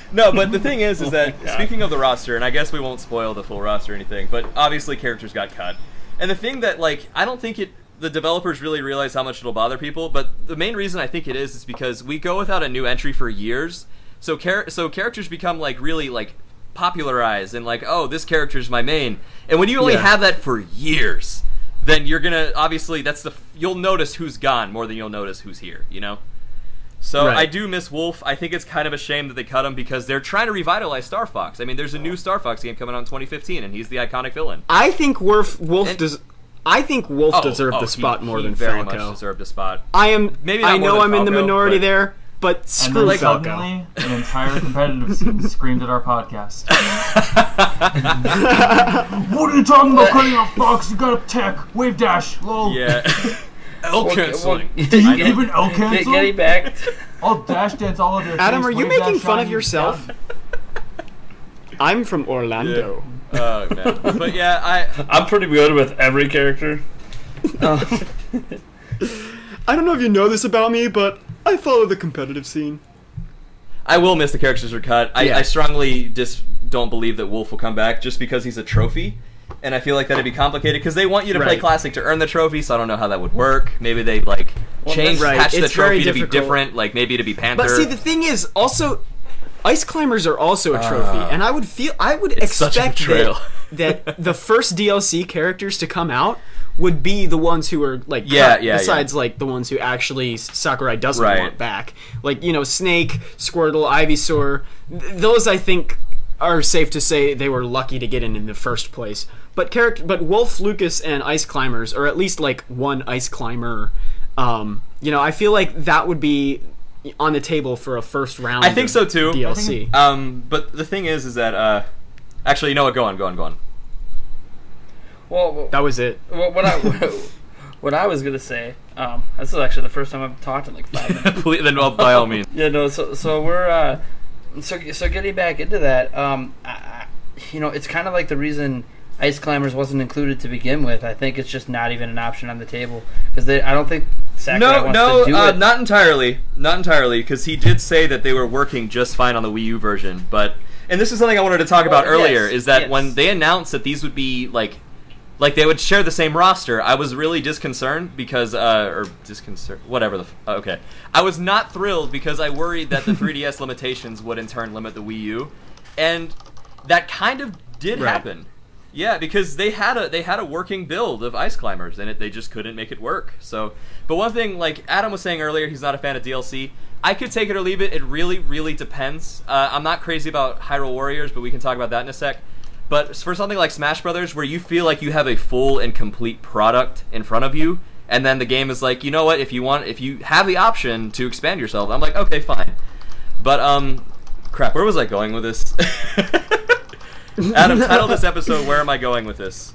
No, but the thing is, is Oh that my God. speaking of the roster, and I guess we won't spoil the full roster or anything, but obviously characters got cut. And the thing that, like, I don't think it, the developers really realize how much it'll bother people, but the main reason I think it is is because we go without a new entry for years, so char- so characters become, like, really, like, popularized, and like, oh, this character's my main. And when you only Yeah. have that for years, then you're gonna, obviously, that's the, you'll notice who's gone more than you'll notice who's here, you know? So Right. I do miss Wolf. I think it's kind of a shame that they cut him because they're trying to revitalize Star Fox. I mean, there's a new Star Fox game coming out in twenty fifteen, and he's the iconic villain. I think Wolf, Wolf And- does. I think Wolf Oh, deserved oh, the spot he, more he than very Falco. much deserved a spot. I am. Maybe not I more know than I'm in the Falco, minority but- there, but And screw then Falco. suddenly, an entire competitive scene screamed at our podcast. What are you talking about cutting off Fox? You got a tech. Wave dash. Lol. Yeah. L Well, canceling. well, Do you I know. even L Get, cancel? getting back. I'll dash dance all of your Adam, face, are you wave making dash fun on of you yourself? down. I'm from Orlando. Oh man. But yeah, I I'm pretty good with every character. Uh, I don't know if you know this about me, but I follow the competitive scene. I will miss the characters are cut. I, Yeah. I strongly just don't believe that Wolf will come back just because he's a trophy. And I feel like that'd be complicated because they want you to play Right. Classic to earn the trophy, so I don't know how that would work. Maybe they like Well, change, that's- patch Right, the it's very trophy to be difficult. different, like maybe to be Panther. But see, the thing is, also, ice climbers are also a trophy, Ah. and I would feel, I would It's such a expect betrayal. that, that the first D L C characters to come out would be the ones who are like Yeah, cut, yeah, besides like the ones who actually Sakurai doesn't Right. want back, like you know Snake, Squirtle, Ivysaur. Th- those I think are safe to say they were lucky to get in in the first place. But character, but Wolf, Lucas, and Ice Climbers, or at least like one Ice Climber. Um, you know, I feel like that would be on the table for a first round. I think of so too. D L C. Um, but the thing is, is that uh, actually, you know what? Go on, go on, go on. well, That was it. well, what I what I was gonna say. Um, this is actually the first time I've talked in like five minutes. Please, then, well, by all means. Yeah, no. So, so we're uh, so so getting back into that. Um, I, I, you know, it's kind of like the reason Ice Climbers wasn't included to begin with. I think it's just not even an option on the table because I don't think Sakurai No, wants no, to do uh, it. not entirely, not entirely, because he did say that they were working just fine on the Wii U version. But and this is something I wanted to talk about Well, earlier yes, is that yes. when they announced that these would be like, like they would share the same roster, I was really disconcerted because, uh, or disconcerted, whatever the, f- uh, okay, I was not thrilled because I worried that the three D S limitations would in turn limit the Wii U, and that kind of did Right. happen. Yeah, because they had a they had a working build of Ice Climbers, and it, they just couldn't make it work. So, but one thing, like Adam was saying earlier, he's not a fan of D L C. I could take it or leave it. It really, really depends. Uh, I'm not crazy about Hyrule Warriors, but we can talk about that in a sec. But for something like Smash Brothers, where you feel like you have a full and complete product in front of you, and then the game is like, you know what? If you want, if you have the option to expand yourself, I'm like, okay, fine. But um, crap, where was I going with this? Adam, title this episode, Where Am I Going with This?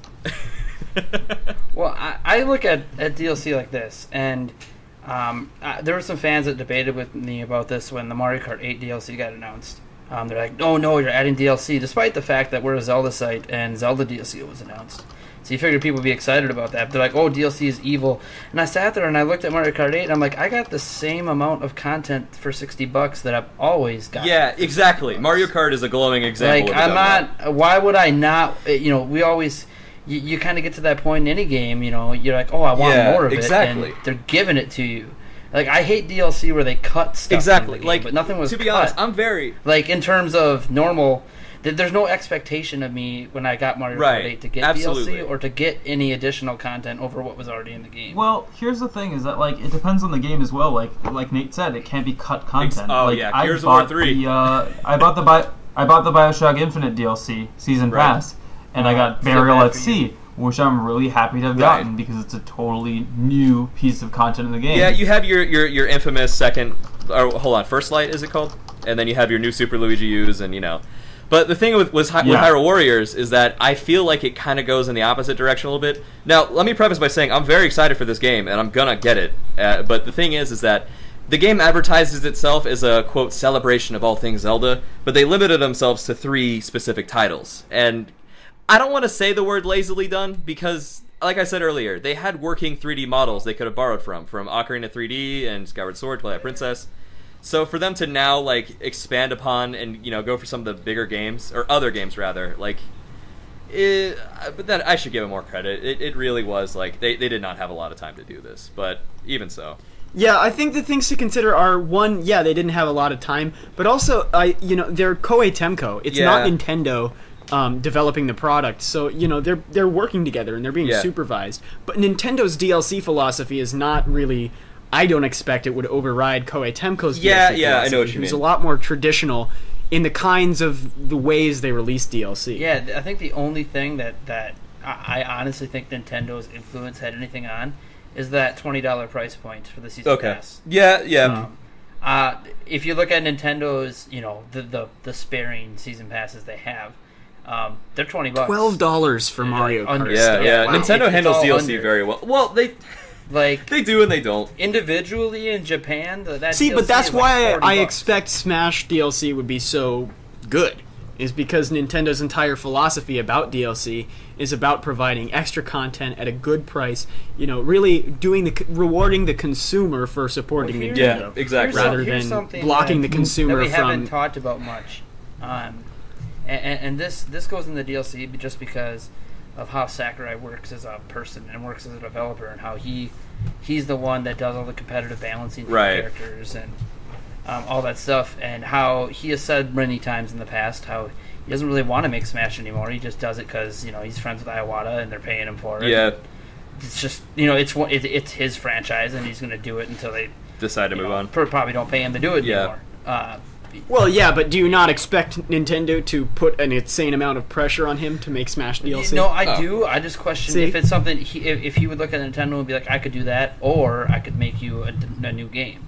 Well, I, I look at, at D L C like this, and um, uh, there were some fans that debated with me about this when the Mario Kart eight D L C got announced. Um, they're like, "Oh no, you're adding D L C," despite the fact that we're a Zelda site and Zelda D L C was announced. So you figured people would be excited about that. But they're like, "Oh, D L C is evil," and I sat there and I looked at Mario Kart eight, and I'm like, "I got the same amount of content for sixty bucks that I've always got." Yeah, exactly. Mario Kart is a glowing example. Like of I'm that. not. Why would I not? uh, You know, we always. You, you kind of get to that point in any game. You know, you're like, oh, I want Yeah, more of exactly. it, and they're giving it to you. Like I hate D L C where they cut stuff. Exactly. from the game, Like, but nothing was to be cut. honest, I'm very Like in terms of normal. th- There's no expectation of me when I got Mario Right, Kart eight to get absolutely. D L C or to get any additional content over what was already in the game. Well, here's the thing: is that like it depends on the game as well. Like like Nate said, it can't be cut content. oh, like, yeah, I Gears of War bought three. The, uh, I bought the Bi- I bought the Bioshock Infinite D L C season Right. pass, and I got Feel Burial bad at for Sea, you. which I'm really happy to have Right. gotten because it's a totally new piece of content in the game. Yeah, you have your, your, your infamous second, or hold on, First Light is it called? And then you have your new Super Luigi U's, and you know. But the thing with, with, Hy- with Yeah. Hyrule Warriors is that I feel like it kind of goes in the opposite direction a little bit. Now, let me preface by saying I'm very excited for this game, and I'm gonna get it. Uh, but the thing is, is that the game advertises itself as a, quote, celebration of all things Zelda, but they limited themselves to three specific titles. And I don't want to say the word lazily done because, like I said earlier, they had working three D models they could have borrowed from, from Ocarina three D and Skyward Sword, Twilight Princess. So for them to now like expand upon and you know go for some of the bigger games or other games rather, like, it, but then I should give it more credit. It, it really was like they, they did not have a lot of time to do this, but even so. Yeah, I think the things to consider are one, yeah, they didn't have a lot of time, but also, I you know, they're Koei Temco. It's Yeah. not Nintendo um, developing the product, so you know they're they're working together and they're being Yeah. supervised. But Nintendo's D L C philosophy is not really. I don't expect it would override Koei Temco's Yeah, D L C yeah, I know philosophy. what you It was mean. a lot more traditional in the kinds of the ways they release D L C. Yeah, I think the only thing that, that I I honestly think Nintendo's influence had anything on is that twenty dollar price point for the season Okay. pass. Yeah, yeah. Um, uh, if you look at Nintendo's, you know, the the, the sparing season passes they have, um, they're twenty bucks. Twelve dollars for Yeah, Mario under- Kart. yeah, stuff. yeah. Wow. Nintendo It's handles all D L C under. very well. Well, they Like they do and they don't. individually in Japan, th- that See, D L C but that's is like why forty I bucks. expect Smash D L C would be so good, is because Nintendo's entire philosophy about D L C is about providing extra content at a good price. You know, really doing the rewarding the consumer for supporting Well, here's- Nintendo, Yeah, exactly. Here's rather some- here's than something blocking that- the consumer that we from. haven't talked about much. Um, and, and, and this this goes in the D L C just because of how Sakurai works as a person and works as a developer, and how he he's the one that does all the competitive balancing for Right. the characters and um, all that stuff, and how he has said many times in the past how he doesn't really want to make Smash anymore. He just does it because, you know, he's friends with Iwata and they're paying him for it. Yeah, It's just, you know, it's one- it, it's his franchise and he's going to do it until they decide to you move know, on. pr- probably don't pay him to do it Yeah. anymore. Uh, Well, yeah, but do you not expect Nintendo to put an insane amount of pressure on him to make Smash D L C? No, I Oh. do. I just question See? if it's something. He, if, if he would look at Nintendo and be like, "I could do that," or I could make you a, a new game.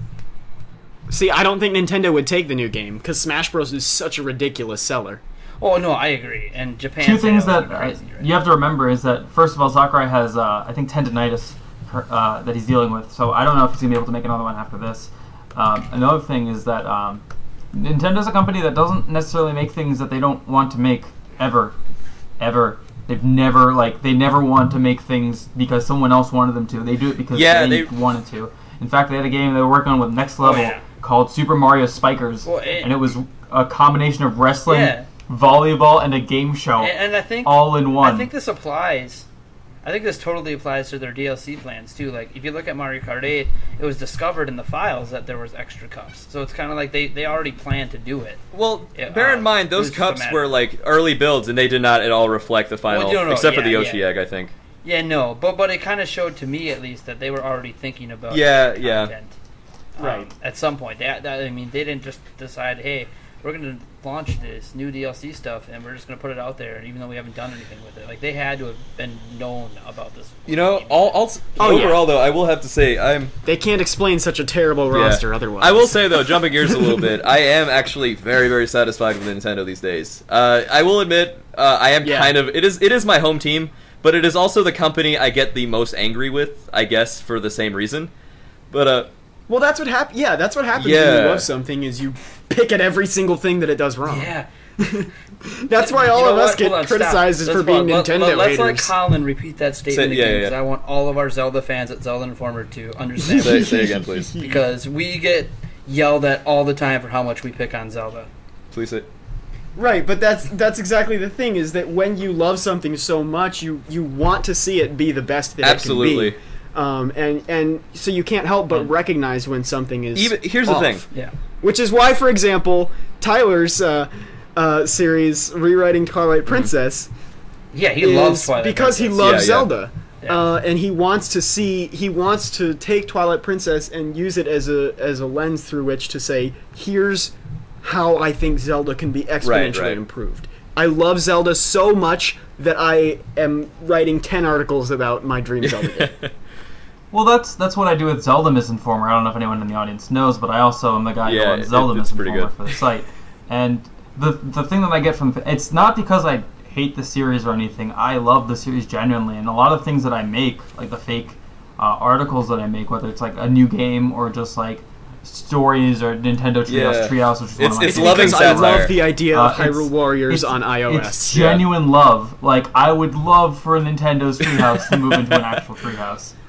See, I don't think Nintendo would take the new game because Smash Bros is such a ridiculous seller. Oh no, I agree. And Japan. Two things sales that are uh, crazy, right? you have to remember is that, first of all, Sakurai has, uh, I think, tendonitis uh, that he's dealing with, so I don't know if he's going to be able to make another one after this. Um, another thing is that um, Nintendo's a company that doesn't necessarily make things that they don't want to make, ever. Ever. They've never, like, they never want to make things because someone else wanted them to. They do it because Yeah, they, they- wanted to. In fact, they had a game they were working on with Next Level yeah. called Super Mario Spikers, Well, it- and it was a combination of wrestling, Yeah. volleyball, and a game show. And, and I think all in one. I think this applies. I think this totally applies to their D L C plans too. Like if you look at Mario Kart eight, it was discovered in the files that there was extra cups. So it's kind of like they, they already planned to do it. Well, Yeah, bear in um, mind it those was just a cups matter- were like early builds, and they did not at all reflect the final, Well, no, no, except for the yeah, Yoshi yeah. egg, I think. Yeah, no, but but it kind of showed to me at least that they were already thinking about Yeah, the yeah. content. Um, Right. At some point, that, that I mean, they didn't just decide, hey, we're going to launch this new D L C stuff, and we're just going to put it out there, even though we haven't done anything with it. Like they had to have been known about this. You know, game. all, all Oh, yeah. overall though, I will have to say I'm. They can't explain such a terrible yeah. roster otherwise. I will say though, jumping gears a little bit, I am actually very, very satisfied with Nintendo these days. Uh, I will admit, uh, I am Yeah. kind of. It is. It is my home team, but it is also the company I get the most angry with. I guess for the same reason. But uh, Well, that's what happens. Yeah, that's what happens when Yeah. you love something is you pick at every single thing that it does wrong. Yeah. That's why You all know of us what? get Hold on, stop. criticized is Let's for being pause. Nintendo let, let, Let's let haters. Colin repeat that statement Say- yeah, again, yeah, because yeah. I want all of our Zelda fans at Zelda Informer to understand. say, this. say again, please. Because we get yelled at all the time for how much we pick on Zelda. Please say. Right, but that's that's exactly the thing is that when you love something so much, you you want to see it be the best that Absolutely. it can be. Um, and and so you can't help but recognize when something is Even here's the off. thing. Yeah. Which is why, for example, Tyler's uh, uh, series rewriting Twilight Princess Yeah, he is loves Twilight because he Princess. loves Yeah, yeah. Zelda. Yeah. Uh, and he wants to see he wants to take Twilight Princess and use it as a as a lens through which to say, here's how I think Zelda can be exponentially right. improved. I love Zelda so much that I am writing ten articles about my dream Zelda game. Well, that's that's what I do with Zelda Misinformer. I don't know if anyone in the audience knows, but I also am the guy Yeah, who runs Zelda it- it's pretty Misinformer good. for the site. And the the thing that I get from it's not because I hate the series or anything. I love the series genuinely, and a lot of things that I make, like the fake uh, articles that I make, whether it's like a new game or just like stories or Nintendo Treehouse, Yeah. Treehouse, which is one It's- of my it's favorites. loving Because I satire. love the idea Uh, of Hyrule it's- Warriors it's- on iOS. It's genuine love. Like, I would love for Nintendo's Treehouse to move into an actual Treehouse.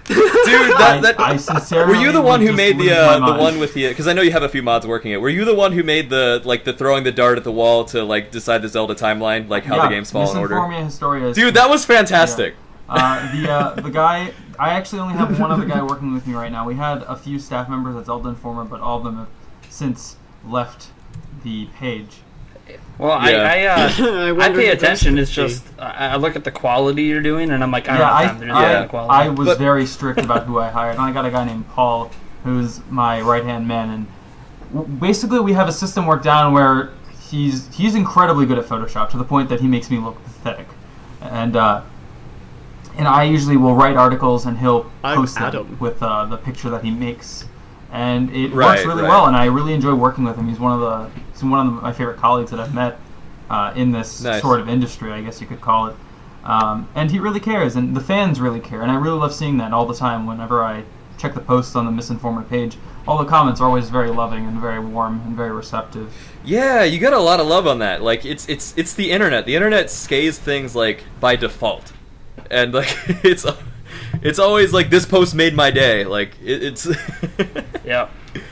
Dude, that, that I, I sincerely were you the one would who just made lose the my uh, the mind. one with the? Because I know you have a few mods working it. Were you the one who made the like the throwing the dart at the wall to like decide the Zelda timeline, like how yeah, the games fall in order? Misinformia Historia is- Dude, that was fantastic. Yeah. Uh, the uh, the guy, I actually only have one other guy working with me right now. We had a few staff members at Zelda Informer, but all of them have since left the page. Well, Yeah. I I, uh, I I wonder pay if the rest attention. could It's be. just I I look at the quality you're doing, and I'm like, I don't Yeah, have time to do I, that I, quality. I was But- very strict about who I hired. I got a guy named Paul, who's my right-hand man, and w- basically we have a system worked down where he's he's incredibly good at Photoshop to the point that he makes me look pathetic, and uh, and I usually will write articles and he'll I'm post them Adam. with uh, the picture that he makes, and it Right, works really right. well. And I really enjoy working with him. He's one of the he's one of my favorite colleagues that I've met uh, in this Nice. sort of industry, I guess you could call it. Um, and he really cares, and the fans really care, and I really love seeing that all the time. Whenever I check the posts on the Misinformer page, all the comments are always very loving and very warm and very receptive. Yeah, you got a lot of love on that. Like it's it's it's the internet. The internet scays things like by default, and like it's it's always like this post made my day. Like it, it's Yeah.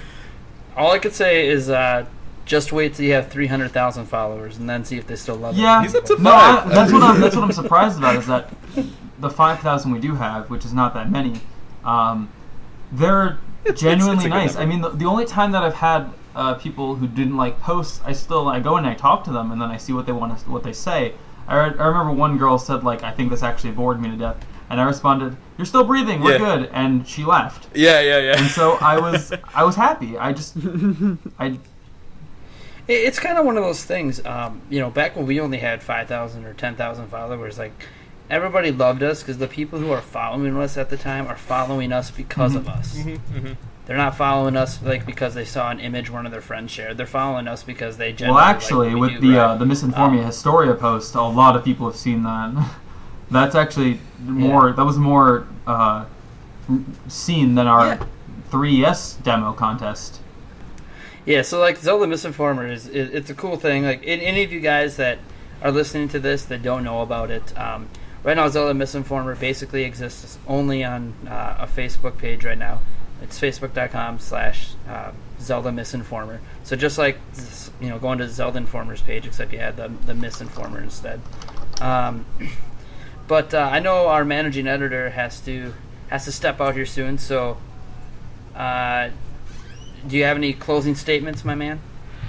All I could say is uh, just wait till you have three hundred thousand followers, and then see if they still love Yeah, it. He's up to no, five. I, that's what I'm that's what I'm surprised about is that the five thousand we do have, which is not that many, um, they're It's- genuinely it's a good nice. number. I mean, the, the only time that I've had uh, people who didn't like posts, I still I go and I talk to them, and then I see what they want to what they say. I, re- I remember one girl said like, I think this actually bored me to death, and I responded, "You're still breathing. We're Yeah. good," and she laughed. yeah, yeah, yeah. And so I was I was happy. I just I It- It's kind of one of those things. Um, you know, back when we only had five thousand or ten thousand followers, like everybody loved us because the people who are following us at the time are following us because of us. Mhm. They're not following us like because they saw an image one of their friends shared. They're following us because they well genuinely actually like what we with do, the right? uh, the Misinformia Um, Historia post, a lot of people have seen that. That's actually more. That was more uh, seen than our Yeah. three S demo contest. Yeah, so like Zelda Misinformer is it, it's a cool thing. Like in, any of you guys that are listening to this that don't know about it, um, right now Zelda Misinformer basically exists only on uh, a Facebook page right now. It's facebook.com slash uh, Zelda Misinformer. So just like you know, going to Zelda Informer's page, except you had the the Misinformer instead. Um, but uh, I know our managing editor has to has to step out here soon. So. Uh, Do you have any closing statements, my man?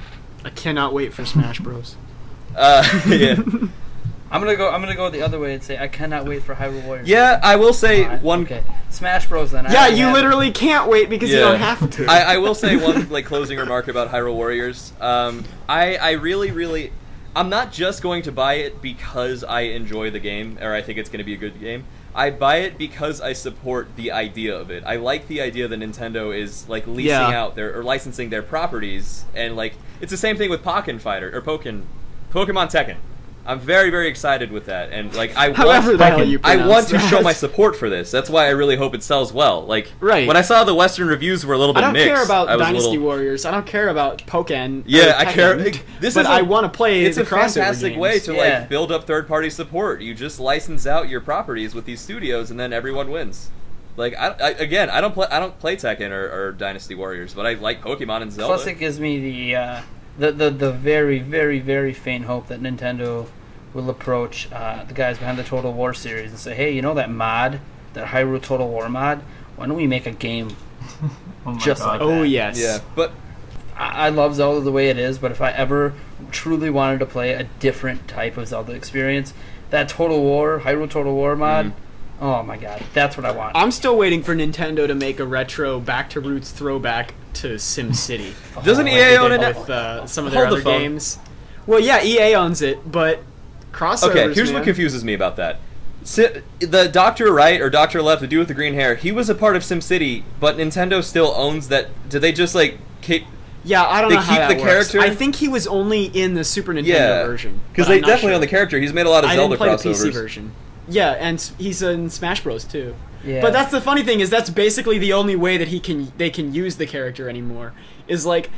I cannot wait for Smash Bros. Uh, yeah. I'm gonna go. I'm gonna go the other way and say I cannot wait for Hyrule Warriors. Yeah, I will say Alright, one. Okay, Smash Bros. Then. I Yeah, already you have- literally can't wait because you Yeah. don't have to. I, I will say one like closing remark about Hyrule Warriors. Um, I I really really, I'm not just going to buy it because I enjoy the game or I think it's going to be a good game. I buy it because I support the idea of it. I like the idea that Nintendo is like leasing Yeah. out their or licensing their properties, and like it's the same thing with Pokken Fighter or Pokken, Pokemon Tekken. I'm very very excited with that, and like I However want, the hell you I pronounce want to show that. my support for this. That's why I really hope it sells well. Like Right. when I saw the Western reviews were a little I bit don't mixed. care about I was a Dynasty little, Warriors. I don't care about Pokken. Yeah, or I care- Tekken, this but is a- I want to play It's the a crossover fantastic games. way to Yeah. like build up third party support. You just license out your properties with these studios, and then everyone wins. Like I, I again, I don't play I don't play Tekken or, or Dynasty Warriors, but I like Pokemon and Zelda. Plus, it gives me the, uh, the the the very very very faint hope that Nintendo will approach uh, the guys behind the Total War series and say, hey, you know that mod, that Hyrule Total War mod? Why don't we make a game Oh my just God. like Oh that? yes. Yeah, but I I love Zelda the way it is, but if I ever truly wanted to play a different type of Zelda experience, that Total War, Hyrule Total War mod, Mhm. oh my god, that's what I want. I'm still waiting for Nintendo to make a retro back to roots throwback to SimCity. Doesn't Oh, E A They own did it? with uh, some of their Hold the other phone. games. Well, yeah, E A owns it, but crossovers. okay, here's man. what confuses me about that. Si- the Doctor Right or Doctor Left, the dude with the green hair, he was a part of SimCity, but Nintendo still owns that. Did they just like keep? Yeah, I don't They know how keep that the works. character? I think he was only in the Super Nintendo Yeah, version. because but they I'm not definitely sure. own the character. He's made a lot of I Zelda didn't play crossovers. the P C version. Yeah, and s- he's in Smash Bros too. Yeah. But that's the funny thing is that's basically the only way that he can they can use the character anymore. Is like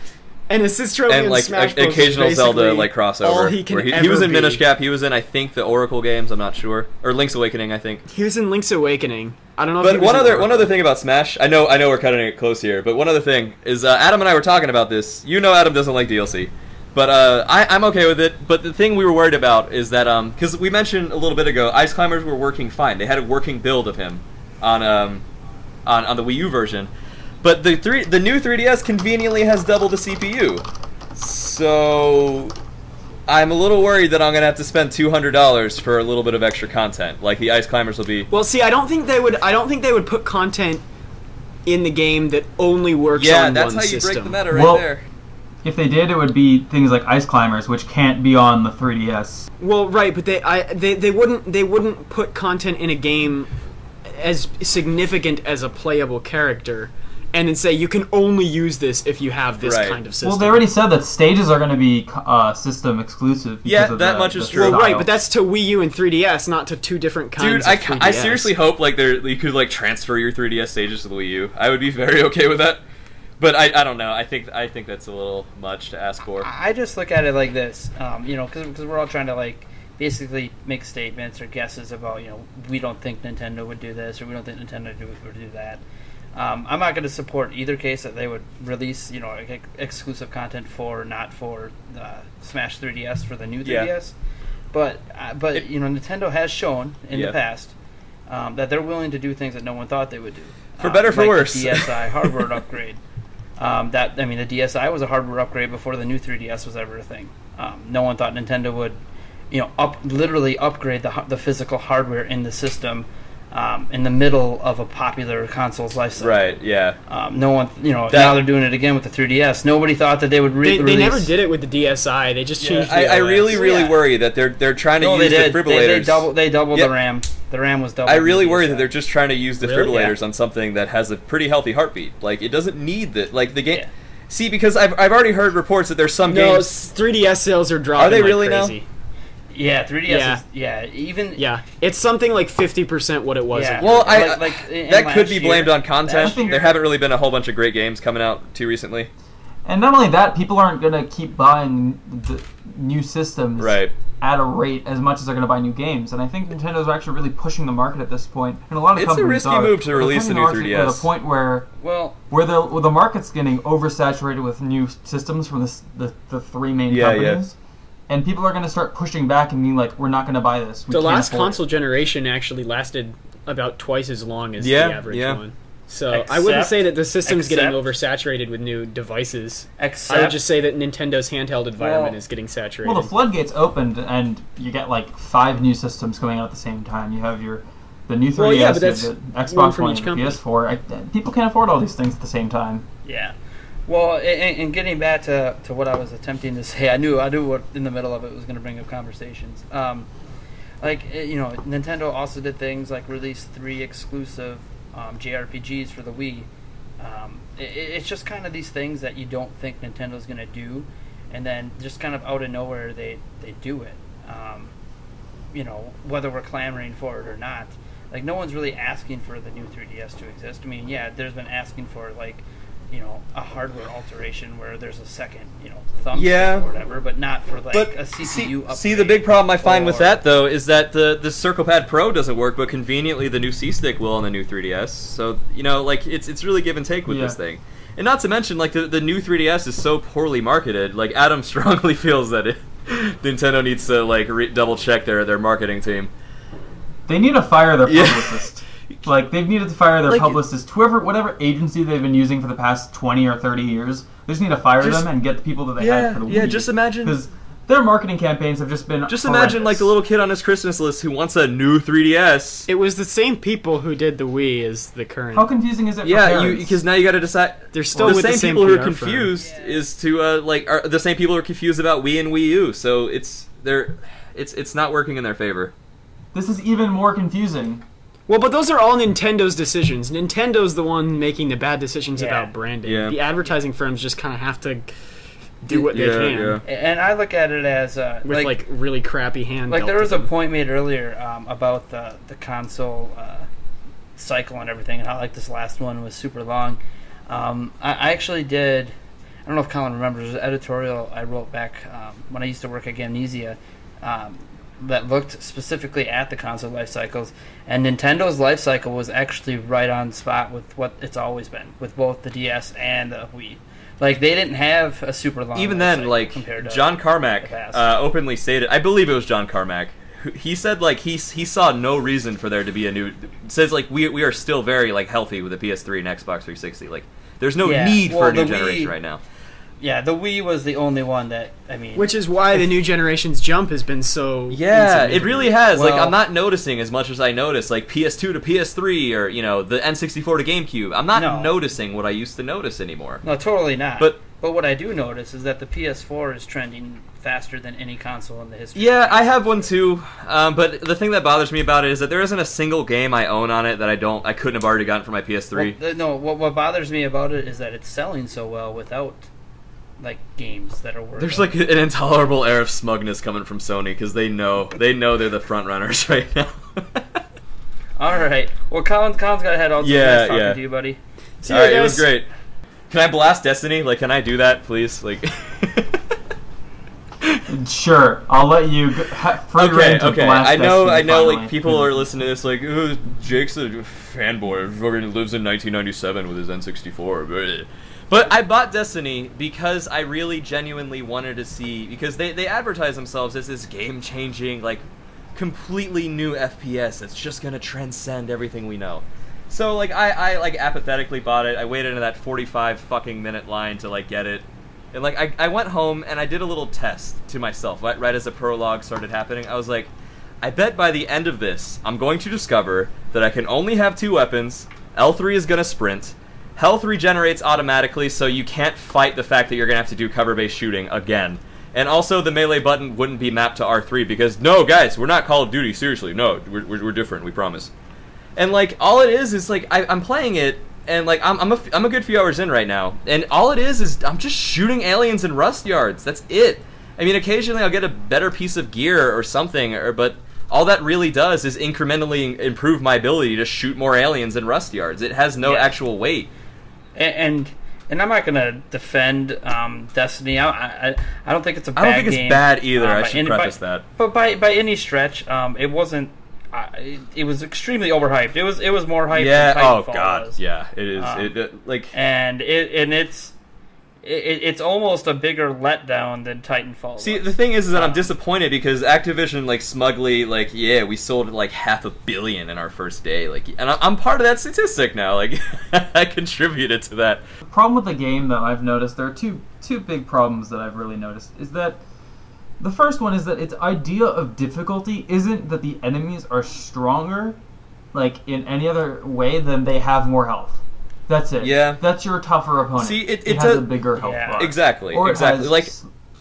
And assist trophy and in like Smash a- Bros. is occasional Zelda basically like crossover. all he can where he, ever he was in be. Minish Cap. He was in I think the Oracle games. I'm not sure, or Link's Awakening. I think. He was in Link's Awakening. I don't know. if he But was one in other Oracle. one other thing about Smash, I know I know we're cutting it close here, but one other thing is uh, Adam and I were talking about this. You know, Adam doesn't like D L C, but uh, I, I'm okay with it. But the thing we were worried about is that um, because we mentioned a little bit ago, Ice Climbers were working fine. They had a working build of him on um, on on the Wii U version, but the three the new three D S conveniently has double the C P U, so. I'm a little worried that I'm gonna have to spend two hundred dollars for a little bit of extra content, like the Ice Climbers will be. Well, see, I don't think they would. I don't think they would put content in the game that only works Yeah, on that's one how you system. break the meta right Well- there. If they did, it would be things like Ice Climbers, which can't be on the three D S. Well, right, but they, I, they, they wouldn't, they wouldn't put content in a game as significant as a playable character, and then say you can only use this if you have this Right. kind of system. Well, they already said that stages are going to be uh, system exclusive. because Yeah, of that the- much the is true. Well, style. right, but that's to Wii U and three D S, not to two different kinds Dude, of I, three D I S. seriously hope like there you could like transfer your three D S stages to the Wii U. I would be very okay with that. But I, I don't know. I think I think that's a little much to ask for. I just look at it like this, um, you know, because we're all trying to like basically make statements or guesses about, you know, we don't think Nintendo would do this or we don't think Nintendo do, would do that. Um, I'm not going to support either case that they would release, you know, ex- exclusive content for, not for uh, Smash three D S for the new three D S. Yeah. But uh, but It- you know, Nintendo has shown in Yeah. the past um, that they're willing to do things that no one thought they would do. For Um, better or for like worse. The D S I hardware upgrade. Um, that I mean, the D S I was a hardware upgrade before the new three D S was ever a thing. Um, no one thought Nintendo would, you know, up literally upgrade the hu- the physical hardware in the system um, in the middle of a popular console's life cycle. Right? Yeah. Um, no one, you know, That- now they're doing it again with the three D S. Nobody thought that they would re- They, they release. never did it with the D S I. They just changed. I, the I O S. really, really Yeah. worry that they're they're trying to No, they use did. They, defibrillators. they double. They doubled Yep. the RAM. The RAM was doubled. I really in the worry D S I. that they're just trying to use Really? defibrillators Yeah. on something that has a pretty healthy heartbeat. Like it doesn't need that. Like the game. Yeah. See, because I've I've already heard reports that there's some No, games. s- three D S sales are dropping. Are they like really now? crazy. Yeah, three D S Yeah. is yeah. Even Yeah, it's something like fifty percent what it was. Yeah. a year Well, ago. I Like- like in that could last be blamed year- on content. last year- There haven't really been a whole bunch of great games coming out too recently. And not only that, people aren't going to keep buying the new systems Right. at a rate as much as they're going to buy new games. And I think Nintendo's actually really pushing the market at this point. And a lot of It's a companies risky are. move to But they're release putting the new market three D At S. a point where well, where the where the market's getting oversaturated with new systems from the s- the, the three main Yeah, yeah. companies. And people are going to start pushing back and being like, we're not going to buy this. We the can't last afford it." console generation actually lasted about twice as long as Yeah, the average yeah. one. So I wouldn't Except- say that the system's getting except- oversaturated with new devices. except I would just say that Nintendo's handheld environment Well- is getting saturated. Well, the floodgates opened, and you get like five new systems coming out at the same time. You have your the new Well, three D S, yeah, but you that's have the one Xbox from One, each and the company. P S four. I, people can't afford all these things at the same time. Yeah. Well, and, and getting back to, to what I was attempting to say, I knew I knew what in the middle of it was going to bring up conversations. Um, like eh, you know, Nintendo also did things like release three exclusive um, J R P Gs for the Wii. Um, it, it's just kind of these things that you don't think Nintendo's going to do, and then just kind of out of nowhere they they do it. Um, you know, whether we're clamoring for it or not. Like, no one's really asking for the new three D S to exist. I mean, yeah, there's been asking for, like, you know, a hardware alteration where there's a second, you know, thumbstick Yeah. or whatever, but not for, like, But a C P U see, upgrade. see, the big problem I find with or- that though is that the the Circle Pad Pro doesn't work, but conveniently the new C Stick will on the new three D S. So you know, like it's it's really give and take with Yeah. this thing. And not to mention, like the the new three D S is so poorly marketed. Like Adam strongly feels that it, Nintendo needs to like re- double check their their marketing team. They need to fire their Yeah. publicist. Like, they've needed to fire their Like- publicist. Whoever, whatever agency they've been using for the past twenty or thirty years, they just need to fire Just- them and get the people that they Yeah, had for the Wii. yeah, just imagine- Because their marketing campaigns have just been Just imagine like horrendous. the little kid on his Christmas list who wants a new three D S. it was the same people who did the Wii as the current. How confusing is it for Yeah, you parents? because now you got to decide. They're still the with same, the same people who are P R firm. confused Yeah. is to uh, like are the same people who are confused about Wii and Wii U. So it's they're it's it's not working in their favor. This is even more confusing. Well, but those are all Nintendo's decisions. Nintendo's the one making the bad decisions Yeah. about branding. Yeah. The advertising firms just kind of have to do what Yeah, they can yeah. And I look at it as, uh, with like, like, really crappy hand. like dealt there was to a them. point made earlier um, about the, the console uh, cycle and everything, and how, like, this last one was super long. Um, I, I actually did... don't know if Colin remembers, there's an editorial I wrote back um, when I used to work at Gamnesia um, that looked specifically at the console life cycles, and Nintendo's life cycle was actually right on spot with what it's always been, with both the D S and the Wii. Like, they didn't have a super long Even life then, cycle like, compared to John the Carmack past. uh, openly stated, I believe it was John Carmack, who- he said, like, he, he saw no reason for there to be a new, says, like, we, we are still very, like, healthy with the P S three and Xbox three sixty. Like, there's no Yeah, need well, for a new the Wii- generation right now. Yeah, the Wii was the only one that, I mean... Which is why the new generation's jump has been so... Yeah, it really has. like, Well- I'm not noticing as much as I noticed, like, P S two to P S three, or, you know, the N sixty-four to GameCube. I'm not No. noticing what I used to notice anymore. No, totally not. But- but what I do notice is that the P S four is trending faster than any console in the history. Yeah, I have one too, um, but the thing that bothers me about it is that there isn't a single game I own on it that I don't, I couldn't have already gotten for my P S three. Well, th- no, what, what bothers me about it is that it's selling so well without, like, games that are worth There's it. like an intolerable air of smugness coming from Sony because they know they know they're the front runners right now. All right. Well, Colin, Colin's got to head out. So Yeah, nice talking yeah. to you, buddy. See All you right, it guys. was great. Can I blast Destiny? Like, can I do that, please? Like. Sure, I'll let you go, ha, free Okay, reign to okay. blast I know, Destiny I know. finally. Like, people are listening to this, like, oh, Jake's a fanboy. Fucking lives in nineteen ninety-seven with his N sixty-four. But I bought Destiny because I really genuinely wanted to see, because they they advertise themselves as this game-changing, like, completely new F P S that's just gonna transcend everything we know. So, like, I, I like apathetically bought it. I waited in that forty-five fucking minute line to, like, get it. And, like, I, I went home and I did a little test to myself, right, right as the prologue started happening. I was like, I bet by the end of this, I'm going to discover that I can only have two weapons, L three is going to sprint, health regenerates automatically, so you can't fight the fact that you're going to have to do cover-based shooting again. And also, the melee button wouldn't be mapped to R three, because, no, guys, we're not Call of Duty, seriously, no, we're, we're, we're different, we promise. And, like, all it is is, like, I, I'm playing it, and, like, I'm, I'm, a, I'm a good few hours in right now, and all it is is I'm just shooting aliens in rust yards. That's it. I mean, occasionally I'll get a better piece of gear or something, or, but all that really does is incrementally improve my ability to shoot more aliens in rust yards. It has no Yeah. actual weight. And and I'm not gonna defend um, Destiny. I, I I don't think it's a bad I don't think it's game, bad either. uh, I by should any- preface by- that. But by by any stretch, um, it wasn't. Uh, it, it was extremely overhyped. It was it was more hyped Yeah, than oh Titanfall god, was. yeah, it is. Um, it, uh, like, And it and it's it, it's almost a bigger letdown than Titanfall. see, was. the thing is, is that I'm Um, disappointed because Activision, like, smugly, like, yeah, we sold like half a billion in our first day, like, and I- I'm part of that statistic now. Like, I contributed to that. The problem with the game that I've noticed, there are two two big problems that I've really noticed, is that the first one is that its idea of difficulty isn't that the enemies are stronger, like, in any other way than they have more health. That's it. Yeah. That's your tougher opponent. See, it- it it's has a- a, bigger health Yeah. bar. Exactly, Or it exactly. has- Like,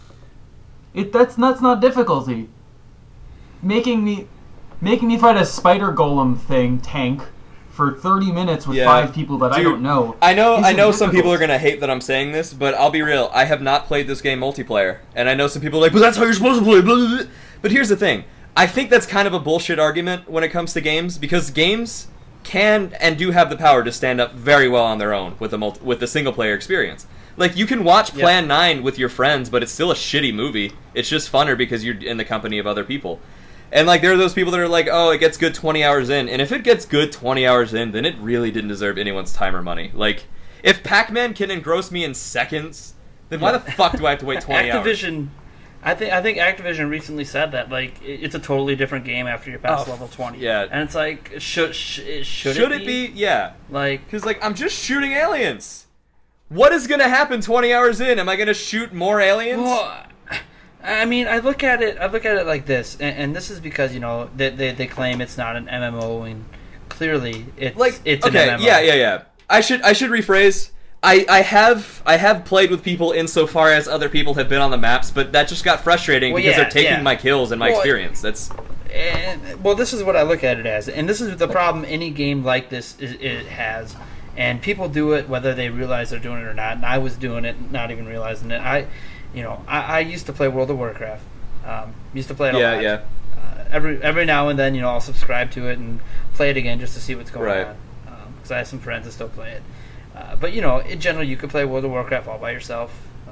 it that's that's not difficulty. Making me making me fight a spider golem thing tank for thirty minutes with Yeah. five people that I Dude, don't know. I know, I isn't know some people difficult. are gonna hate that I'm saying this, but I'll be real. I have not played this game multiplayer, and I know some people are like, "But that's how you're supposed to play." Blah, blah, blah. But here's the thing: I think that's kind of a bullshit argument when it comes to games, because games can and do have the power to stand up very well on their own with a multi- with a single player experience. Like, you can watch Yeah. Plan nine with your friends, but it's still a shitty movie. It's just funner because you're in the company of other people. And, like, there are those people that are like, oh, it gets good twenty hours in. And if it gets good twenty hours in, then it really didn't deserve anyone's time or money. Like, if Pac-Man can engross me in seconds, then why the fuck do I have to wait twenty hours? Activision. I think I think Activision recently said that, like, it- it's a totally different game after you're past Oh, level twenty. yeah. And it's like, should sh- should, Should it be? Yeah. Like, Because, like, I'm just shooting aliens. What is going to happen twenty hours in? Am I going to shoot more aliens? well, I mean, I look at it. I look at it like this, and, and this is because, you know, they, they they claim it's not an M M O, and clearly it's like it's okay, an M M O. yeah, yeah, yeah. I should I should rephrase. I, I have I have played with people insofar as other people have been on the maps, but that just got frustrating Well, because yeah, they're taking yeah. my kills and my Well, experience. That's And, well, this is what I look at it as, and this is the problem any game like this is, it has. And people do it whether they realize they're doing it or not. And I was doing it, not even realizing it. I, you know, I, I used to play World of Warcraft. Um, used to play it a yeah, lot. yeah. Uh, every every now and then, you know, I'll subscribe to it and play it again just to see what's going Right. on. Because I have some friends that still play it. Uh, but you know, in general, you could play World of Warcraft all by yourself.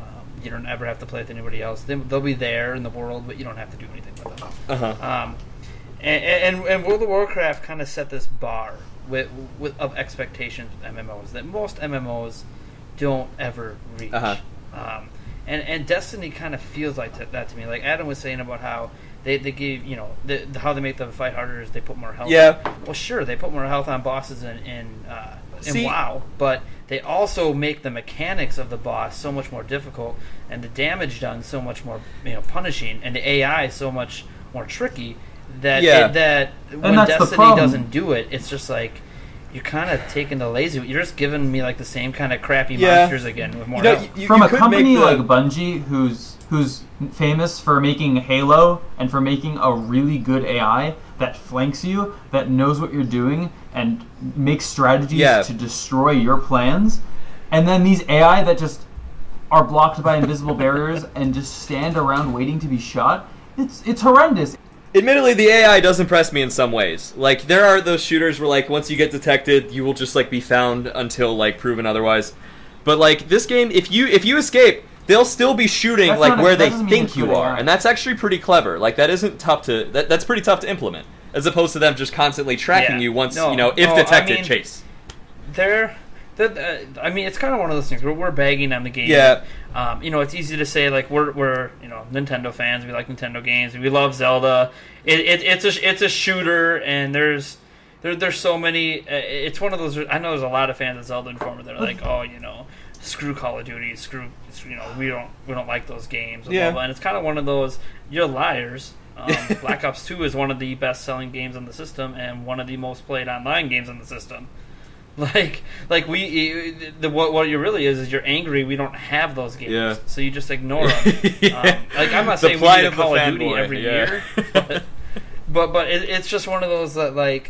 You don't ever have to play with anybody else. They, they'll be there in the world, but you don't have to do anything with them. Uh-huh. Um, and, and and World of Warcraft kind of set this bar with, with of expectations with M M Os that most M M Os don't ever reach. Uh-huh. Um, and and Destiny kind of feels like t- that to me. Like Adam was saying about how they, they give you know the, the, how they make them fight harder is they put more health. Yeah. Well, sure, they put more health on bosses in in, uh, in See- WoW, but they also make the mechanics of the boss so much more difficult, and the damage done so much more you know punishing, and the A I so much more tricky that Yeah. it, that when that's the Destiny problem. doesn't do it, it's just like. You're kind of taking the lazy. You're just giving me like the same kind of crappy Yeah. monsters again with more You know, health. you- From you a could company make the- like Bungie, who's who's famous for making Halo and for making a really good A I that flanks you, that knows what you're doing, and makes strategies Yeah. to destroy your plans, and then these A I that just are blocked by invisible barriers and just stand around waiting to be shot. It's it's horrendous. Admittedly, the A I does impress me in some ways. Like, there are those shooters where, like, once you get detected, you will just, like, be found until, like, proven otherwise. But, like, this game, if you if you escape, they'll still be shooting, That's like, not a- where that they doesn't mean think it's you good are. A I. And that's actually pretty clever. Like, that isn't tough to... That, that's pretty tough to implement. As opposed to them just constantly tracking Yeah. you once, No, you know, if no, I detected, mean- chase. They're, they're, uh, I mean, it's kind of one of those things where we're bagging on the game. Yeah. Um, you know, it's easy to say like we're we're you know Nintendo fans. We like Nintendo games. We love Zelda. It, it it's a it's a shooter, and there's there there's so many. Uh, it's one of those. I know there's a lot of fans of Zelda Informer that are like, oh, you know, screw Call of Duty, screw, you know, we don't we don't like those games. Blah, Yeah. blah, blah. And it's kind of one of those. You're liars. Um, Black Ops two is one of the best selling games on the system and one of the most played online games on the system. Like, like we, the what what you really is is you're angry. We don't have those games, Yeah. so you just ignore them. Yeah. um, like I'm not The saying we plight need a of the Call of Duty fanboy, every yeah. year, but but, but it, it's just one of those that like,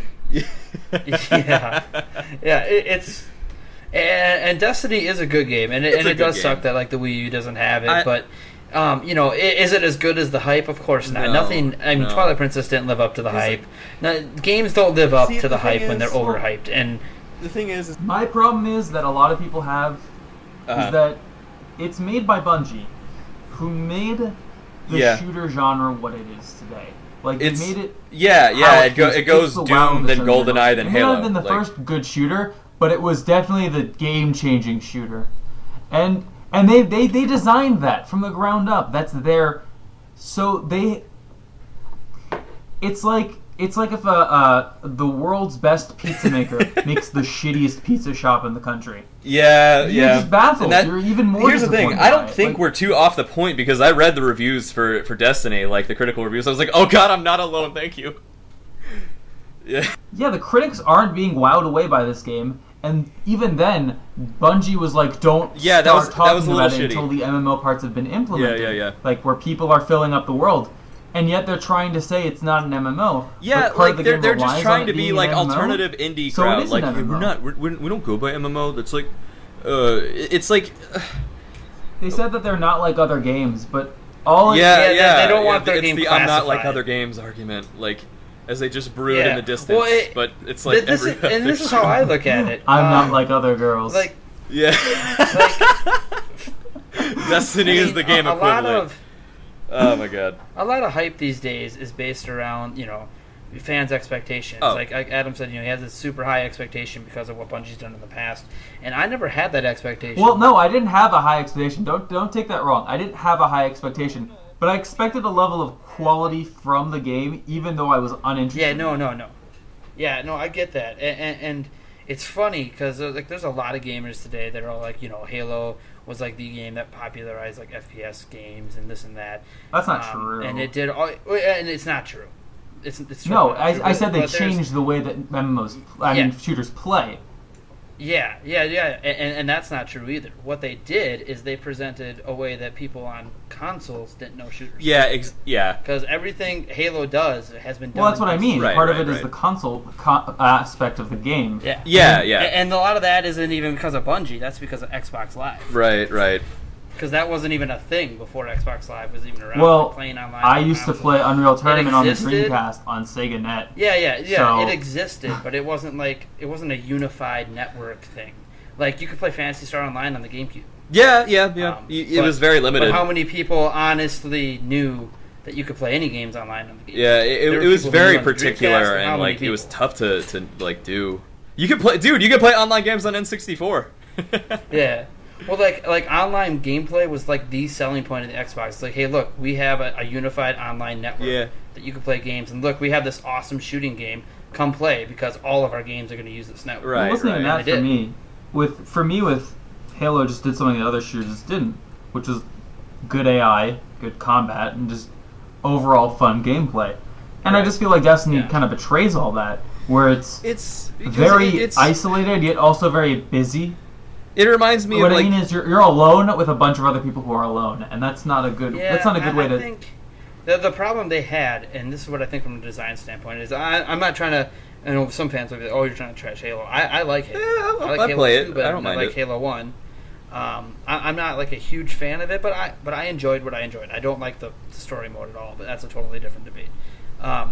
yeah, yeah, it, it's and, and Destiny is a good game, and it, It's and a it good does game. suck that like the Wii U doesn't have it, I- but. Um, you know, i- is it as good as the hype? Of course not. No, Nothing. I mean, no. Twilight Princess didn't live up to the Is it- hype. No, games don't live up See, to the, the thing hype when they're is- overhyped, and The thing is... is My problem is that a lot of people have uh, is that it's made by Bungie, who made the Yeah. shooter genre what it is today. Like It's- they made it. yeah, how yeah, it, go, is. it It's goes the WoW Doom, of then the genre. GoldenEye, then It may Halo. not have been the like- first good shooter, but it was definitely the game-changing shooter, and and they, they they designed that from the ground up. That's their. So they. It's like it's like if a uh, the world's best pizza maker makes the shittiest pizza shop in the country. Yeah, You're yeah. just baffled. And that- You're even more Here's the thing. disappointed I by don't it. think Like- we're too off the point because I read the reviews for, for Destiny, like the critical reviews. I was like, oh god, I'm not alone. Thank you. Yeah. Yeah, the critics aren't being wowed away by this game, and even then, Bungie was like, "Don't Yeah, that start was- that talking was a about little it shitty. until the M M O parts have been implemented." Yeah, yeah, yeah. Like where people are filling up the world, and yet they're trying to say it's not an M M O. Yeah, but part like of the they're game they're relies just trying on to it be being like an M M O. alternative indie So it crowd. is Like an hey, M M O. we're not we're, we're, we don't go by M M O. That's like, uh, it's like, uh, They said that they're not like other games, but all it- yeah, Yeah, yeah. they- they don't want their it's game the I'm not like classified. other games argument. Like, as they just brood Yeah. in the distance. Well, it- but it's like Th- this every is, and this is how I look at it. I'm Um, not like other girls. like yeah. Destiny I is mean, the game a, a equivalent. lot of Oh my god. a lot of hype these days is based around you know fans' expectations. Oh. Like, like Adam said, you know, he has this super high expectation because of what Bungie's done in the past, and I never had that expectation. Well, no, I didn't have a high expectation. Don't don't take that wrong. I didn't have a high expectation, but I expected a level of quality from the game, even though I was uninterested. Yeah, no, no, no. Yeah, no, I get that, and, and, and it's funny because like there's a lot of gamers today that are all like, you know, Halo was like the game that popularized like F P S games and this and that. That's not Um, true. And it did, all, and it's not true. It's, it's No, totally not true, I, I said they but there's- changed the way that M M Os, I mean, Yeah. shooters play. Yeah, yeah, yeah, and, and that's not true either. What they did is they presented a way that people on consoles didn't know shooters. Yeah, ex- yeah. Because everything Halo does has been done. Well, that's in what I P C. mean. Right, Part of right, it is right. the console co- aspect of the game. Yeah, Yeah, And- yeah. And a lot of that isn't even because of Bungie. That's because of Xbox Live. Right, right. Because that wasn't even a thing before Xbox Live was even around. Well, like playing online. I on used to consoles. play Unreal Tournament on the existed. Dreamcast on Sega Net. Yeah, yeah, yeah. So- It existed, but it wasn't like it wasn't a unified network thing. Like you could play Phantasy Star Online on the GameCube. Yeah, yeah, yeah. Um, it but, was very limited. But how many people honestly knew that you could play any games online on the game? Yeah, it, it, it was very particular, and, and like it was tough to, to like do. You could play, dude. You could play online games on N sixty-four. Yeah. Well, like like online gameplay was like the selling point of the Xbox. It's like, hey, look, we have a, a unified online network yeah. that you can play games, and look, we have this awesome shooting game. Come play because all of our games are going to use this network. Right, it wasn't even right. that for me. With for me, with Halo, just did something that other shooters didn't, which was good A I, good combat, and just overall fun gameplay. And Right. I just feel like Destiny Yeah. kind of betrays all that, where it's It's because very it, it's, isolated yet also very busy. It reminds me What of I like mean is, you're, you're alone with a bunch of other people who are alone, and that's not a good. Yeah, that's not a good I, way I to. think the the problem they had, and this is what I think from a design standpoint, is I, I'm not trying to. I know some fans will be like, "Oh, you're trying to trash Halo." I, I like Halo. Yeah, I- I like I Halo play two it. better I don't than mind I like it. Halo one. Um, I, I'm not like a huge fan of it, but I but I enjoyed what I enjoyed. I don't like the, the story mode at all, but that's a totally different debate. Um,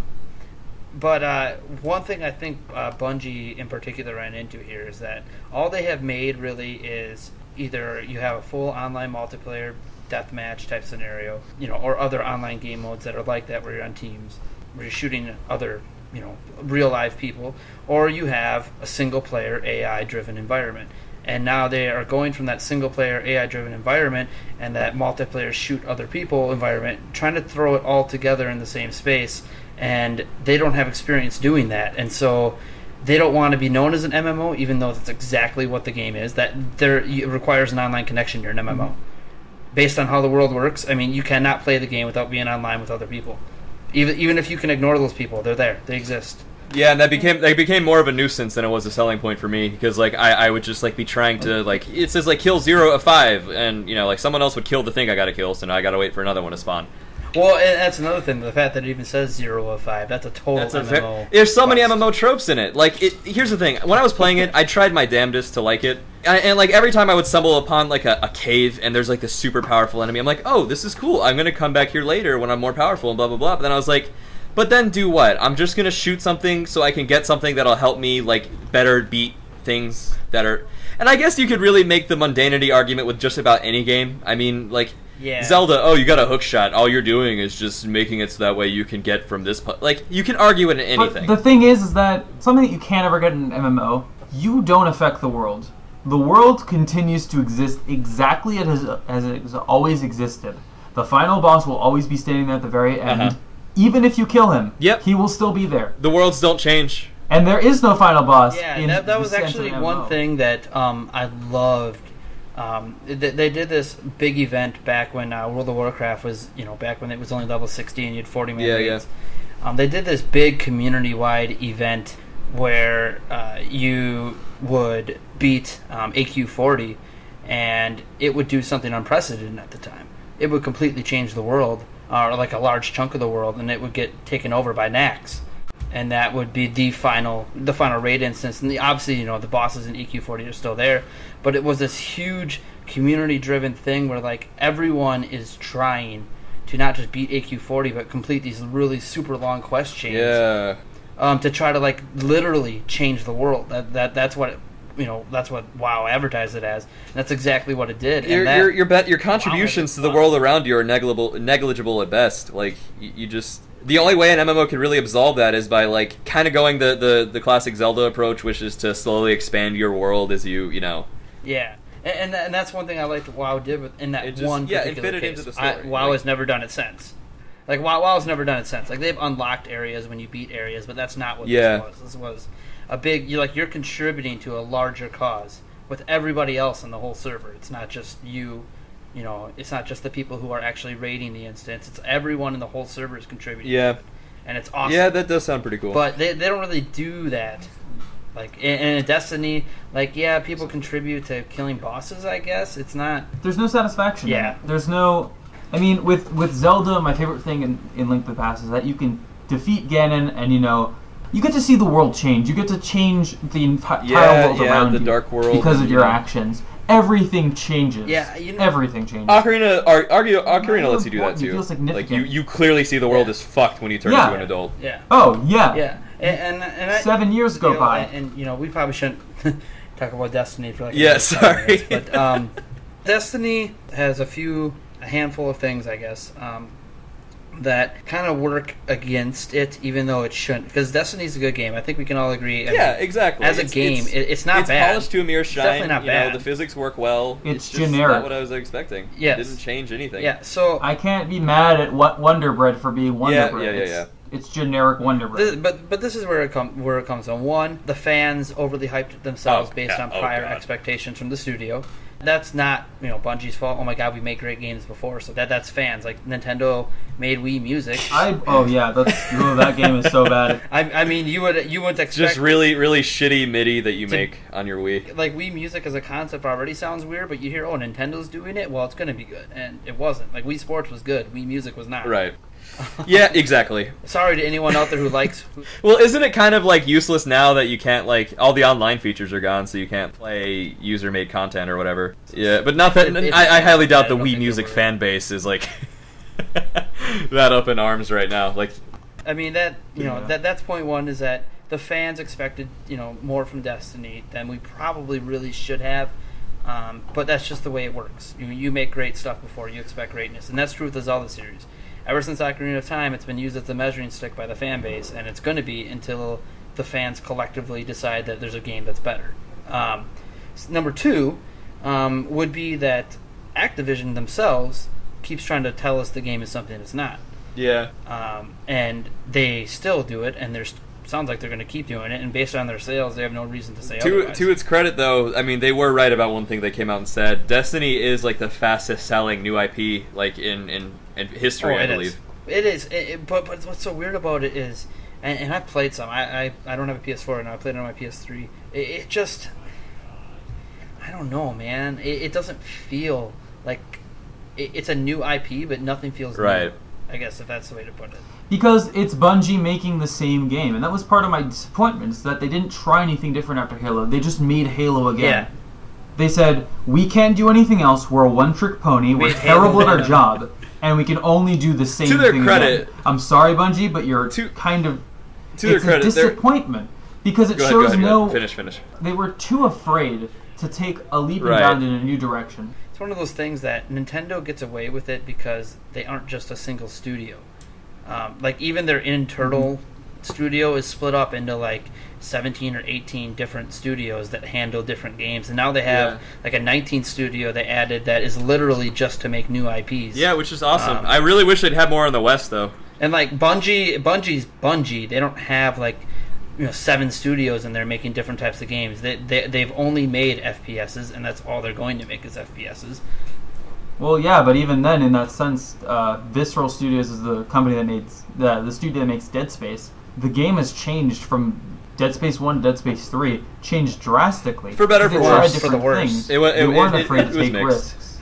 but uh, one thing I think uh, Bungie in particular ran into here is that all they have made really is either you have a full online multiplayer deathmatch type scenario, you know, or other online game modes that are like that where you're on teams, where you're shooting other, you know, real live people, or you have a single player A I driven environment. And now they are going from that single player A I driven environment and that multiplayer shoot other people environment, trying to throw it all together in the same space, and they don't have experience doing that. And so they don't want to be known as an M M O, even though that's exactly what the game is. That there it requires an online connection. You're an M M O. Mm-hmm. Based on how the world works, I mean, you cannot play the game without being online with other people. Even even if you can ignore those people, they're there. They exist. yeah, and that became that became more of a nuisance than it was a selling point for me because like I, I would just like be trying to like it says like kill zero of five and you know like someone else would kill the thing I gotta kill, so now I gotta wait for another one to spawn. Well, and that's another thing. The fact that it even says zero of five. That's a total That's a M M O. ve- There's so many quest. M M O tropes in it. Like, it, here's the thing. When I was playing it, I tried my damnedest to like it. I, and, like, every time I would stumble upon, like, a, a cave and there's, like, this super powerful enemy, I'm like, oh, this is cool. I'm going to come back here later when I'm more powerful and blah, blah, blah. But then I was like, but then do what? I'm just going to shoot something so I can get something that'll help me, like, better beat things that are... And I guess you could really make the mundanity argument with just about any game. I mean, like... Yeah. Zelda, oh, you got a hook shot. All you're doing is just making it so that way you can get from this... Pu- like, you can argue it in anything. But the thing is, is that something that you can't ever get in an M M O, you don't affect the world. The world continues to exist exactly as, as it has always existed. The final boss will always be standing there at the very end. Uh-huh. Even if you kill him, Yep. he will still be there. The worlds don't change. And there is no final boss. Yeah, in that, that the was sense of actually an M M O. one thing that um, I loved. Um, they, they did this big event back when uh, World of Warcraft was, you know, back when it was only level sixty and you had forty man Yeah, raids. Um, they did this big community-wide event where uh, you would beat um, A Q forty, and it would do something unprecedented at the time. It would completely change the world, or like a large chunk of the world, and it would get taken over by Nax. And that would be the final, the final raid instance. And the, obviously, you know, the bosses in E Q forty are still there, but it was this huge community-driven thing where like everyone is trying to not just beat A Q forty, but complete these really super long quest chains. Yeah. Um, to try to like literally change the world. That that that's what it, you know. That's what WoW advertised it as. And that's exactly what it did. Your and that, your your, bet, your contributions wow, to the fun. world around you are negligible negligible at best. Like you, you just the only way an M M O can really absolve that is by like kind of going the, the, the classic Zelda approach, which is to slowly expand your world as you you know. Yeah. And, and and that's one thing I liked WoW did with, in that It just- one yeah, it particular fitted case. into the story. I, WoW Like- has never done it since. Like WoW, WoW's never done it since. Like they've unlocked areas when you beat areas, but that's not what Yeah. this was. This was a big. You like you're contributing to a larger cause with everybody else on the whole server. It's not just you. You know, it's not just the people who are actually raiding the instance. It's everyone in the whole server is contributing. Yeah. And it's awesome. Yeah, that does sound pretty cool. But they they don't really do that. Like in, in Destiny, like yeah, people contribute to killing bosses. I guess it's not. There's no satisfaction. Yeah. In it. There's no. I mean, with with Zelda, my favorite thing in, in Link to the Past is that you can defeat Ganon, and you know, you get to see the world change. You get to change the entire Yeah, world yeah, around the you dark world because and, of you your know. actions. Everything changes. Yeah, you know- everything changes. Ocarina, Ar- Argu- Ocarina Not lets you do that important, you too. feel Like significant. you, you clearly see the world Yeah. is fucked when you turn Yeah. into an adult. Yeah. Oh yeah. Yeah, and and, and I, Seven years go you know, by. and, and you know we probably shouldn't talk about Destiny for like Yeah, another five sorry. minutes, but um, Destiny has a few, a handful of things, I guess, um, that kind of work against it, even though it shouldn't. Because Destiny's a good game. I think we can all agree. I yeah, mean, exactly. As a it's, game, it's, it, it's not it's bad. It's polished to a mere shine. It's definitely not you bad. know, the physics work well. It's, it's just generic. not what I was expecting. Yes. It didn't change anything. Yeah, so... I can't be mad at what Wonder Bread for being Wonder Yeah, Bread. yeah, yeah, it's, yeah. It's generic Wonder Bread. This, but but this is where it com- where it comes from. One, the fans overly hyped themselves Oh, based yeah. on Oh, prior God. expectations from the studio. That's not, you know, Bungie's fault. Oh my God, we made great games before. So that that's fans. Like Nintendo made Wii Music. I oh yeah, that's oh, that game is so bad. I, I mean, you would you wouldn't It's expect just really, really shitty MIDI that you To- make on your Wii. like Wii Music as a concept already sounds weird, but you hear, oh, Nintendo's doing it. Well, it's going to be good, and it wasn't. Like Wii Sports was good. Wii Music was not. Right. Yeah, exactly. Sorry to anyone out there who likes. Well, isn't it kind of like useless now that you can't like all the online features are gone, so you can't play user-made content or whatever? Yeah, but not that It- it's- I, I highly doubt I the don't Wii think Music it would. fan base is like that up in arms right now. Like, I mean that you know Yeah. that that's point one is that the fans expected you know more from Destiny than we probably really should have. Um, but that's just the way it works. You you make great stuff before you expect greatness, and that's true with the Zelda series. Ever since Ocarina of Time, it's been used as the measuring stick by the fan base, and it's going to be until the fans collectively decide that there's a game that's better. Um, s- number two um, would be that Activision themselves keeps trying to tell us the game is something it's not. yeah, Um, and they still do it, and there's sounds like they're going to keep doing it. And based on their sales, they have no reason to say to otherwise. to its credit though, I mean they were right about one thing they came out and said. Destiny is like the fastest selling new I P like in in, in history, Oh, I it believe. is. It is. It, it- but but what's so weird about it is, and, and I've played some. I, I I don't have a P S four now. I played it on my P S three. It, it just, I don't know, man. It, it doesn't feel like it, it's a new I P, but nothing feels Right. new. I guess if that's the way to put it. Because it's Bungie making the same game, and that was part of my disappointment, is that they didn't try anything different after Halo. They just made Halo again. Yeah. They said, we can't do anything else, we're a one-trick pony, we're Made terrible Halo at our better. job, and we can only do the same To their thing credit- again. I'm sorry, Bungie, but you're To- kind of... To their it's credit, a they're- disappointment, because it Go ahead, go shows ahead, go no... ahead. Finish, finish. They were too afraid to take a leap and Right. bound in a new direction. It's one of those things that Nintendo gets away with it because they aren't just a single studio. Um, like even their internal studio is split up into like seventeen or eighteen different studios that handle different games, and now they have Yeah. like a nineteenth studio they added that is literally just to make new I Ps. Yeah, which is awesome. Um, I really wish they'd have more in the West though. And like Bungie, Bungie's Bungie. They don't have like you know seven studios and they're making different types of games. They, they they've only made F P Ss, and that's all they're going to make is F P Ss. Well, yeah, but even then, in that sense, uh, Visceral Studios is the company that makes the the studio that makes Dead Space. The game has changed from Dead Space One to Dead Space Three, changed drastically. For better or They for tried worse. different For the worse. things. It wa- they it- weren't it- it- afraid it to was take mixed. risks.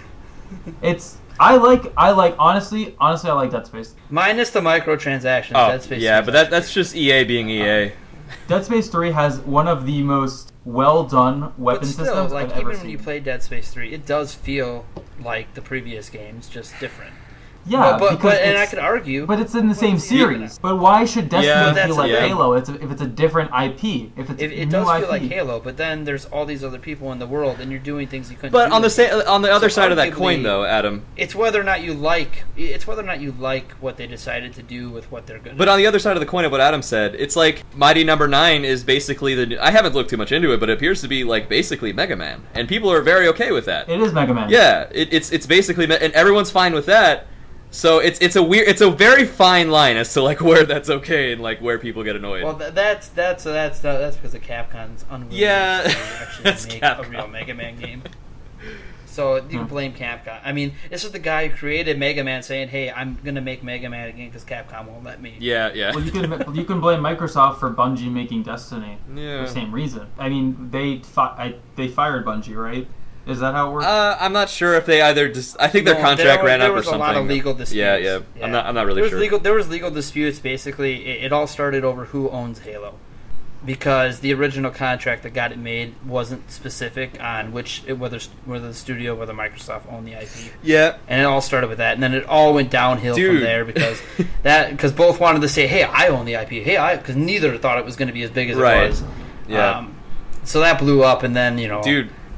It's I like I like honestly honestly I like Dead Space. Minus the microtransactions. Oh, Dead Space yeah, three but is that actually that's just E A being E A. Dead Space Three has one of the most well done weapon But still, systems like I've ever even when seen. you play Dead Space three, it does feel like the previous games, just different. yeah, but, but, because but and I it's- could argue, But it's in the same What's the end of series. But why should Destiny Yeah, that's- feel like yeah. Halo? It's a, if it's a different I P. If it's it, a it new does I P. feel like Halo. But then there's all these other people in the world, and you're doing things you couldn't. But do on the with sa- on the other So side of that arguably- coin, though, Adam. It's whether or not you like. It's whether or not you like what they decided to do with what they're good. But on the other side of the coin of what Adam said, it's like Mighty Number Nine is basically the. I haven't looked too much into it, but it appears to be like basically Mega Man, and people are very okay with that. It is Mega Man. Yeah, it, it's it's basically, me- and everyone's fine with that. So it's it's a weird, it's a very fine line as to like where that's okay and like where people get annoyed. well, th- that's that's that's that's because of Capcom's unwillingness Yeah, to actually that's make Capcom. a real Mega Man game. So you can Hmm. blame Capcom. I mean, this is the guy who created Mega Man saying, "Hey, I'm gonna make Mega Man again because Capcom won't let me." yeah, yeah, Well, you can you can blame Microsoft for Bungie making Destiny yeah. for the same reason. I mean, they fi- I, they fired Bungie, right? Is that how it works? Uh, I'm not sure if they either. Dis- I think their No, contract there, ran there up or was something. a lot of legal disputes. Yeah, yeah. I'm not. I'm not really there was sure. Legal, there was legal disputes. Basically, it, it all started over who owns Halo, because the original contract that got it made wasn't specific on which whether whether the studio whether Microsoft owned the I P. Yeah. And it all started with that, and then it all went downhill Dude. from there because that because both wanted to say, "Hey, I own the I P." Hey, I because neither thought it was going to be as big as Right. it was. Yeah. Um, so that blew up, and then you know, Dude.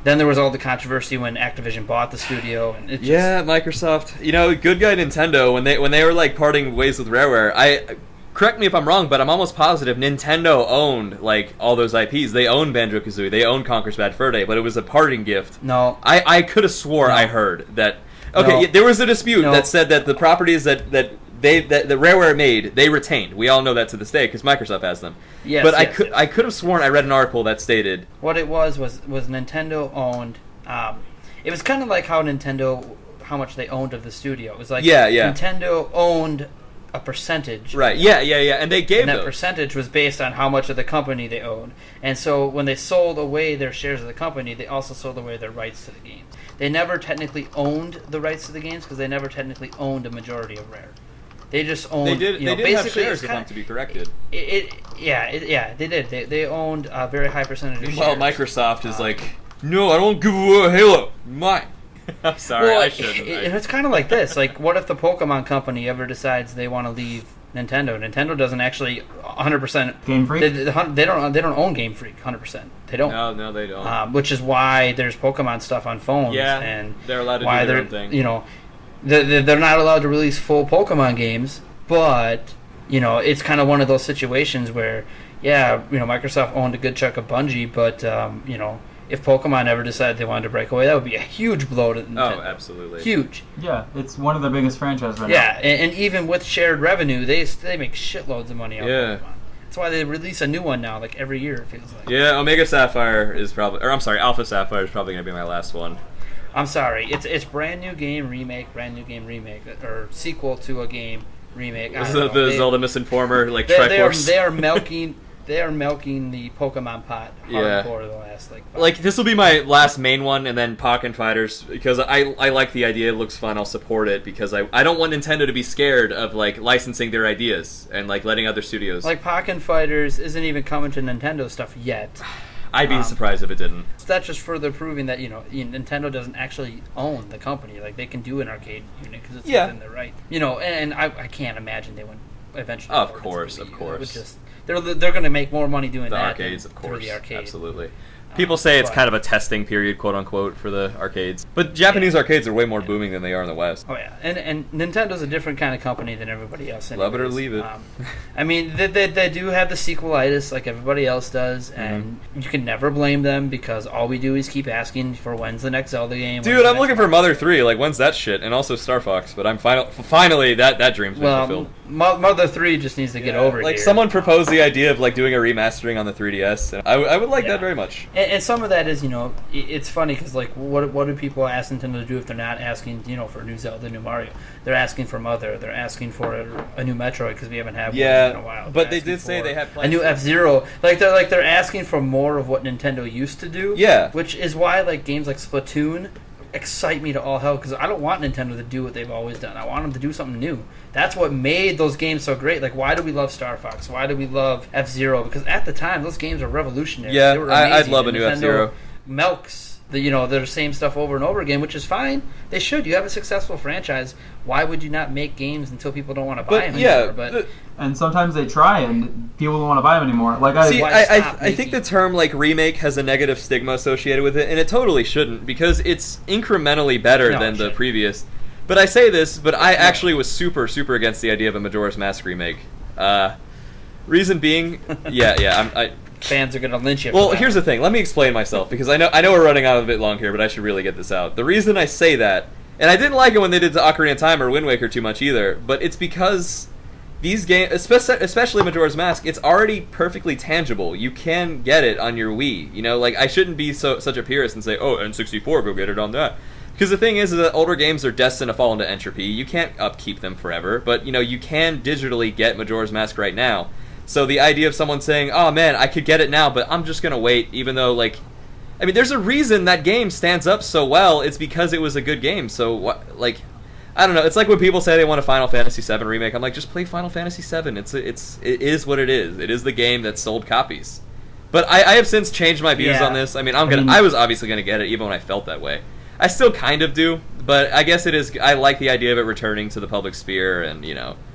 Then there was all the controversy when Activision bought the studio. And it just, yeah, Microsoft. You know, good guy Nintendo, when they when they were like parting ways with Rareware, I correct me if I'm wrong, but I'm almost positive Nintendo owned like all those I Ps. They owned Banjo-Kazooie, they owned Conker's Bad Fur Day, but it was a parting gift. No. I, I could have swore No. I heard that. Okay, No. there was a dispute No. that said that the properties that, that they that the Rareware made, they retained. We all know that to this day because Microsoft has them. Yes, but I yes, could yes. I could have sworn I read an article that stated What it was was was Nintendo owned. Um, it was kind of like how Nintendo, how much they owned of the studio. It was like Yeah, yeah. Nintendo owned a percentage. right. Yeah, yeah, yeah, and they gave And that those. percentage was based on how much of the company they owned. And so when they sold away their shares of the company, they also sold away their rights to the games. They never technically owned the rights to the games because they never technically owned a majority of Rare. They just owned. They did. You know, they did have basically, shares, it's if kinda- I'm to be corrected. It, it yeah, it, yeah, they did. They they owned a very high percentage of Well, shares. Microsoft is Um, like, no, I don't give away Halo. Mine. I'm sorry, Well, I it- shouldn't. it- it's kind of like this. Like, what if the Pokemon company ever decides they want to leave Nintendo? Nintendo doesn't actually one hundred percent. Game Freak? They, they don't. They don't own Game Freak one hundred percent. They don't. no, no, they don't. Um, which is why there's Pokemon stuff on phones. Yeah, and they're allowed to why do their they're own thing. you know they're, they're not allowed to release full Pokemon games, but you know it's kind of one of those situations where yeah, you know Microsoft owned a good chunk of Bungie, but um, you know if Pokemon ever decided they wanted to break away, that would be a huge blow to Nintendo. Oh, absolutely. Huge. Yeah, it's one of their biggest franchises right Yeah, and, and even with shared revenue, they they make shitloads of money off Yeah. Pokemon. That's why they release a new one now, like every year. It feels like. Yeah, Omega Sapphire is probably, or I'm sorry, Alpha Sapphire is probably going to be my last one. I'm sorry. It's it's brand new game remake, brand new game remake, or sequel to a game remake. I This is don't the, know. the They- Zelda Misinformer, like they, they are Triforce. they are milking they are milking the Pokemon pot Yeah. hardcore the last like. Five Like, this will be my last main one, and then Pokken Fighters, because I I like the idea, it looks fun, I'll support it, because I, I don't want Nintendo to be scared of, like, licensing their ideas, and, like, letting other studios. Like Pokken Fighters isn't even coming to Nintendo stuff yet. I'd be um, surprised if it didn't. So that's just further proving that you know you- Nintendo doesn't actually own the company. Like they can do an arcade unit because it's Yeah. within their right. You know, and, and I, I can't imagine they would eventually. Of port it to course, the of Wii U. It course. would just they're they're going to make more money doing The that arcades, than of through course. the arcade. Absolutely. People say it's but- kind of a testing period, quote unquote, for the arcades. But Japanese arcades are way more booming than they are in the West. Oh yeah, and and Nintendo's a different kind of company than everybody else. Love it or anyways. leave it. Um, I mean, they, they they do have the sequelitis like everybody else does, Mm-hmm. and you can never blame them because all we do is keep asking for when's the next Zelda game. Dude, when's the I'm next looking for Mario Mother three. Like, when's that shit? And also Star Fox. But I'm final, finally that that dream's been Well, fulfilled. Mo- Mother three just needs to get Yeah, over like here. someone proposed the idea of like doing a remastering on the three D S. And I, w- I would like Yeah. that very much. And, and some of that is, you know, i- it's funny because, like, what what do people ask Nintendo to do if they're not asking, you know, for a new Zelda, new Mario? They're asking for Mother. They're asking for a, a new Metroid because we haven't had Yeah, one in a while. but They're they asking did say for they had a plans new to- F Zero. Like they're like they're asking for more of what Nintendo used to do. Yeah. which is why like games like Splatoon excite me to all hell because I don't want Nintendo to do what they've always done. I want them to do something new. That's what made those games so great. Like, why do we love Star Fox? Why do we love F Zero? Because at the time, those games were revolutionary. Yeah, they were I- I'd amazing. love a And new Nintendo F-Zero. Milks the you know the same stuff over and over again, which is fine. They should. You have a successful franchise. Why would you not make games until people don't want to buy But them yeah, anymore? But the- And sometimes they try and people don't want to buy them anymore. Like I, See, why I, I, stop I think making- the term like remake has a negative stigma associated with it, and it totally shouldn't because it's incrementally better No, than it the shouldn't. previous. But I say this, but I actually was super, super against the idea of a Majora's Mask remake. Uh, reason being, yeah, yeah, I'm, I. fans are gonna lynch you. Well, for that. here's the thing. Let me explain myself because I know I know we're running out of a bit long here, but I should really get this out. The reason I say that, and I didn't like it when they did the Ocarina of Time or Wind Waker too much either, but it's because these games, especially, especially Majora's Mask, it's already perfectly tangible. You can get it on your Wii. You know, like I shouldn't be so such a purist and say, "Oh, N sixty-four, go get it on that." Because the thing is, is that older games are destined to fall into entropy. You can't upkeep them forever, but you know you can digitally get Majora's Mask right now. So the idea of someone saying, "Oh man, I could get it now, but I'm just gonna wait," even though like, I mean, there's a reason that game stands up so well. It's because it was a good game. So what, like, I don't know. It's like when people say they want a Final Fantasy seven remake. I'm like, just play Final Fantasy seven. It's it's it is what it is. It is the game that sold copies. But I, I have since changed my views Yeah. on this. I mean, I'm gonna. I mean- I was obviously gonna get it even when I felt that way. I still kind of do, but I guess it is. I like the idea of it returning to the public sphere, and you know.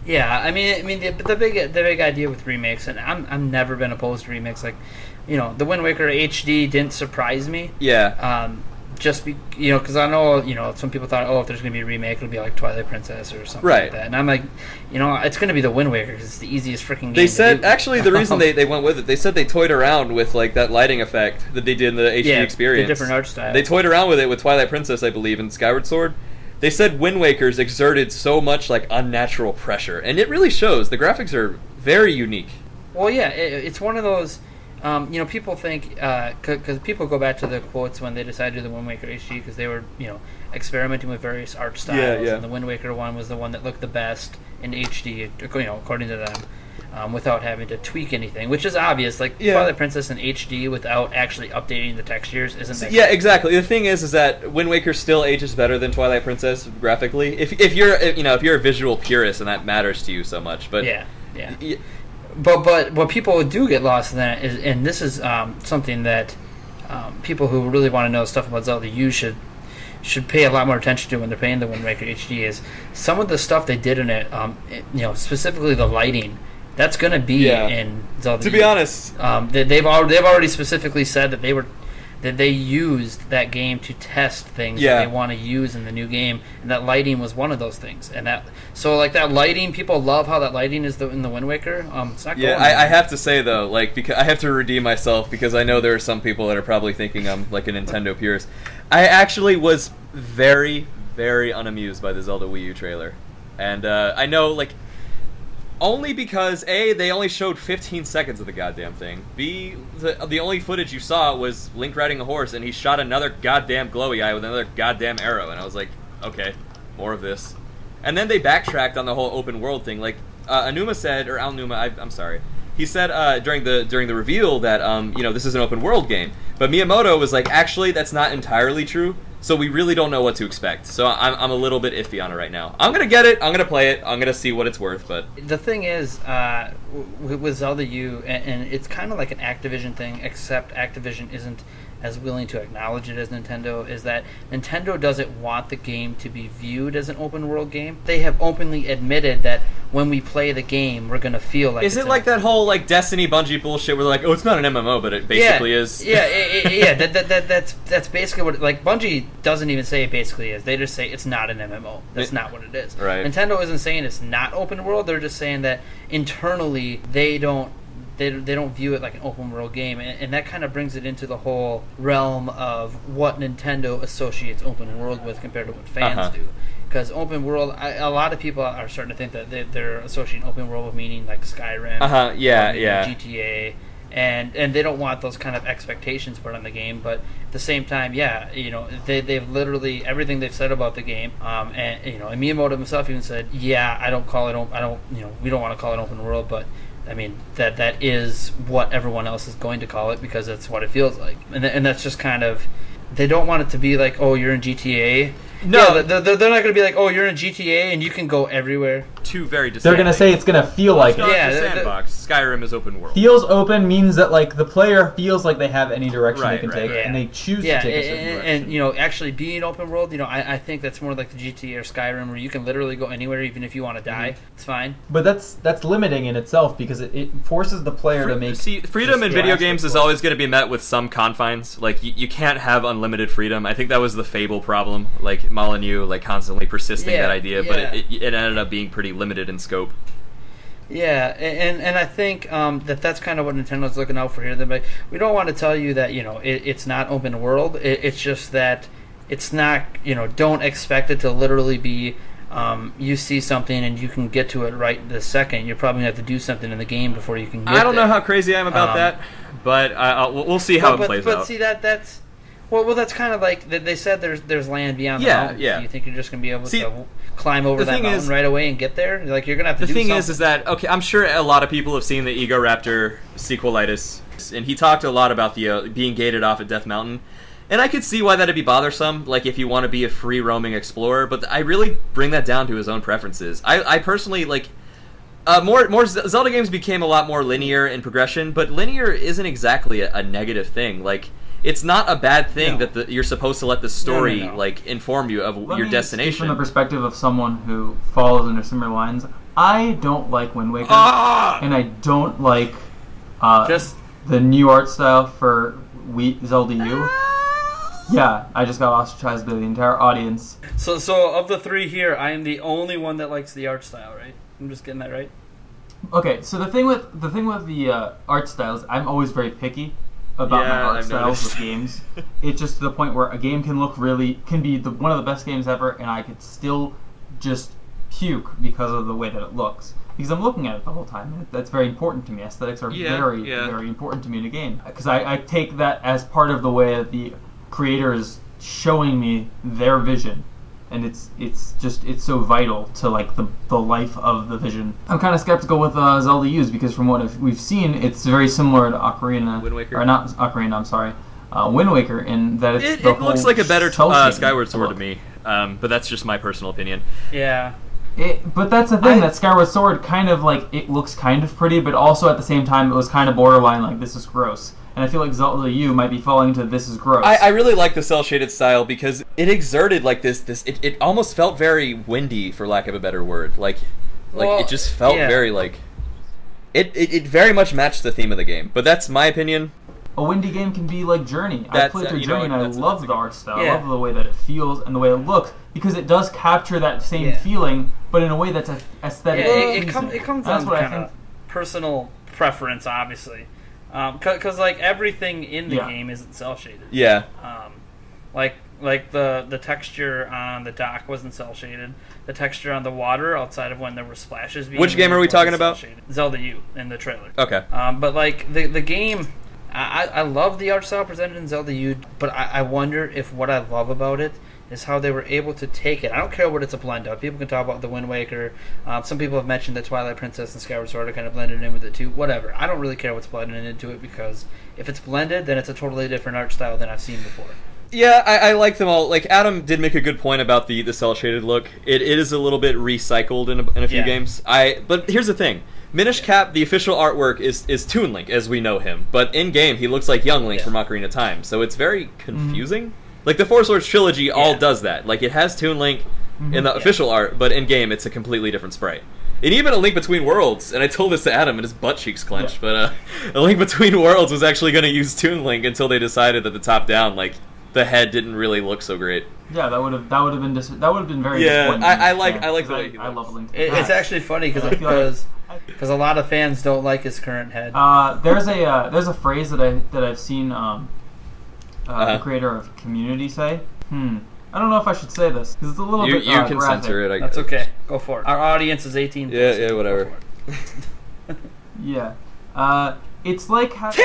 Yeah, I mean, I mean the, the big the big idea with remakes, and I'm I'm never been opposed to remakes. Like, you know, the Wind Waker H D didn't surprise me. Yeah. Um, just be you know, because I know you know some people thought, oh, if there's gonna be a remake, it'll be like Twilight Princess or something right. like that. And I'm like, you know, it's gonna be the Wind Waker because it's the easiest freaking game. They said to do. actually the reason they, they went with it, they said they toyed around with like that lighting effect that they did in the H D yeah, experience. The different art style. They toyed around with it with Twilight Princess, I believe, and Skyward Sword. They said Wind Waker's exerted so much like unnatural pressure, and it really shows. The graphics are very unique. Well, yeah, it, it's one of those. Um, you know, people think because uh, people go back to the quotes when they decided to do the Wind Waker H D because they were, you know, experimenting with various art styles. Yeah, yeah. And the Wind Waker one was the one that looked the best in H D, you know, according to them, um, without having to tweak anything, which is obvious. Like yeah. Twilight Princess in H D without actually updating the textures isn't. That yeah, great. exactly. The thing is, is that Wind Waker still ages better than Twilight Princess graphically. If if you're you know if you're a visual purist and that matters to you so much, but yeah, yeah. Y- But but what people do get lost in that is, and this is um, something that um, people who really want to know stuff about Zelda U should should pay a lot more attention to when they're playing the Wind Waker H D. Is some of the stuff they did in it, um, it you know, specifically the lighting. That's going to be Yeah. in Zelda. To U. be honest, um, they, they've already they've already specifically said that they were that they used that game to test things Yeah. that they want to use in the new game, and that lighting was one of those things. And that so like that lighting, people love how that lighting is the, in the Wind Waker. Um, it's not yeah, going I, I have to say though, like because I have to redeem myself because I know there are some people that are probably thinking I'm like a Nintendo purist. I actually was very, very unamused by the Zelda Wii U trailer, and uh, I know like. Only because A, they only showed fifteen seconds of the goddamn thing. B, the, the only footage you saw was Link riding a horse, and he shot another goddamn glowy eye with another goddamn arrow, and I was like, okay, more of this. And then they backtracked on the whole open world thing. Like uh, Anuma said, or Alnuma, I, I'm sorry, he said uh, during the during the reveal that um, you know this is an open world game, but Miyamoto was like, actually, that's not entirely true. So we really don't know what to expect. So I'm, I'm a little bit iffy on it right now. I'm going to get it. I'm going to play it. I'm going to see what it's worth. But the thing is, uh, w- with Zelda U, and, and it's kind of like an Activision thing, except Activision isn't as willing to acknowledge it as Nintendo, is that Nintendo doesn't want the game to be viewed as an open world game. They have openly admitted that when we play the game, we're going to feel like is it's it like that whole like Destiny Bungie bullshit where they're like, oh, it's not an M M O, but it basically yeah, is? Yeah, it, it, yeah. That, that, that, that's that's basically what it, like Bungie doesn't even say it basically is. They just say it's not an M M O. That's it, not what it is. Right. Nintendo isn't saying it's not open world. They're just saying that internally they don't they, they don't view it like an open world game, and, and that kind of brings it into the whole realm of what Nintendo associates open world with compared to what fans uh-huh. do. Because open world, I, a lot of people are starting to think that they, they're associating open world with meaning like Skyrim, uh-huh. yeah, yeah, G T A. And and they don't want those kind of expectations put on the game, but at the same time, yeah, you know, they they've literally everything they've said about the game, um, and you know, and Miyamoto himself even said, yeah, I don't call it, I don't, you know, we don't want to call it open world, but I mean that that is what everyone else is going to call it because that's what it feels like, and th- and that's just kind of, they don't want it to be like, oh, you're in G T A. No, yeah, they're, they're not going to be like, oh, you're in G T A and you can go everywhere. Two very distinct. They're gonna say it's gonna feel like It's it. not Yeah, the the- sandbox. Skyrim is open world. Feels open means that like the player feels like they have any direction Right, they can right, take, right. and they choose Yeah, to take a and, certain and, direction. and you know, actually being open world, you know, I, I think that's more like the G T A or Skyrim, where you can literally go anywhere, even if you want to die. Mm-hmm. It's fine. But that's that's limiting in itself because it, it forces the player to make. See, freedom in just video drastic games is choices. always going to be met with some confines. Like, you, you can't have unlimited freedom. I think that was the Fable problem. Like, Molyneux, like, constantly persisting Yeah, that idea, but yeah. it, it, it ended up being pretty limited in scope. Yeah, and and I think um, that that's kind of what Nintendo's looking out for here. They're like, we don't want to tell you that, you know, it, it's not open world. It, it's just that it's not, you know, don't expect it to literally be. Um, you see something and you can get to it right this second. You're probably going to have to do something in the game before you can get I don't there. know how crazy I am about Um, that, but uh, I'll, we'll we'll see how but, it but, plays but out. see that that's well, well, that's kind of like they they said. There's there's land beyond the Yeah, mountains. yeah. Do you think you're just gonna be able See, to climb over the that thing mountain is- right away and get there? Like you're gonna have to The do thing something. is, is that okay? I'm sure a lot of people have seen the Ego Raptor sequelitis, and he talked a lot about the uh, being gated off at Death Mountain, and I could see why that'd be bothersome. Like if you want to be a free roaming explorer, but I really bring that down to his own preferences. I, I personally like. Uh, more, more Zelda games became a lot more linear in progression, but linear isn't exactly a, a negative thing. Like, it's not a bad thing No. that the, you're supposed to let the story no, no. like inform you of Let your me destination. speak from the perspective of someone who follows under similar lines. I don't like Wind Waker, Ah! and I don't like uh, Just the new art style for Wii Zelda U. Yeah, I just got ostracized by the entire audience. so so of the three here, I am the only one that likes the art style, right? I'm just getting that right. Okay, so the thing with the thing with the uh, art styles, I'm always very picky about Yeah, my art I've styles noticed. with games. It's just to the point where a game can look really can be the, one of the best games ever, and I could still just puke because of the way that it looks. Because I'm looking at it the whole time, and that's very important to me. Aesthetics are Yeah, very, yeah. very important to me in a game. Because I, I take that as part of the way that the creator is showing me their vision. And it's it's just it's so vital to like the the life of the vision. I'm kind of skeptical with uh, Zelda U's because from what I've, we've seen, it's very similar to Ocarina, Wind Waker? or not Ocarina. I'm sorry, uh, Wind Waker, in that it's It, the it looks whole like a better cel uh, shading Skyward Sword to look. me, um, but that's just my personal opinion. Yeah. It, but that's the thing, I- that Skyward Sword kind of like it looks kind of pretty, but also at the same time it was kind of borderline like this is gross. And I feel like Zelda U might be falling into this is gross. I, I really like the cel shaded style because it exerted like this. This it, it almost felt very windy, for lack of a better word. Like, like Well, it just felt yeah. very like. It, it it very much matched the theme of the game, but that's my opinion. A windy game can be like Journey. I That's, played uh, through you know Journey and I what, that's- love that's a the good- art style. Yeah. I love the way that it feels and the way it looks because it does capture that same Yeah. feeling, but in a way that's Yeah, aesthetically it, it, pleasing. com- it comes That's down what to I kind of think. personal preference, obviously. Because, like, everything in the Yeah. game isn't cel-shaded. Yeah. Um, like, like the, the texture on the dock wasn't cel-shaded. The texture on the water, outside of when there were splashes being Which game are we used, talking wasn't about? cel-shaded. Zelda U in the trailer. Okay. Um, but like the the game, I, I love the art style presented in Zelda U, but I, I wonder if what I love about it is how they were able to take it. I don't care what it's a blend of. People can talk about the Wind Waker. Um, some people have mentioned that Twilight Princess and Skyward Sword are kind of blended in with it too. Whatever. I don't really care what's blended into it because if it's blended, then it's a totally different art style than I've seen before. Yeah, I, I like them all. Like Adam did make a good point about the the cel shaded look. It, it is a little bit recycled in a, in a few Yeah. games. I but here's the thing. Minish Cap, the official artwork is is Toon Link as we know him, but in game he looks like Young Link Yeah. from Ocarina of Time. So it's very confusing. Like the Four Swords trilogy all Yeah. does that. Like it has Toon Link Mm-hmm. in the Yeah. official art, but in game it's a completely different sprite. And even A Link Between Worlds, and I told this to Adam and his butt cheeks clenched, Yeah. but uh, A Link Between Worlds was actually going to use Toon Link until they decided that the top down, like the head didn't really look so great. Yeah, that would have that would have been dis- that would have been very Yeah, disappointing. I- I like- I like the because way he I, I looks. love Link. It, it's actually funny because I feel like- because because a lot of fans don't like his current head. Uh, there's a uh, there's a phrase that I that I've seen um, uh, Uh-huh. the creator of Community say. Hmm. I don't know if I should say this because it's a little You bit. you uh, can graphic. censor it. I That's guess. okay. Go for it. Our audience is eighteen. Yeah, plus. yeah, Go whatever. for it. Yeah. Uh, it's like having.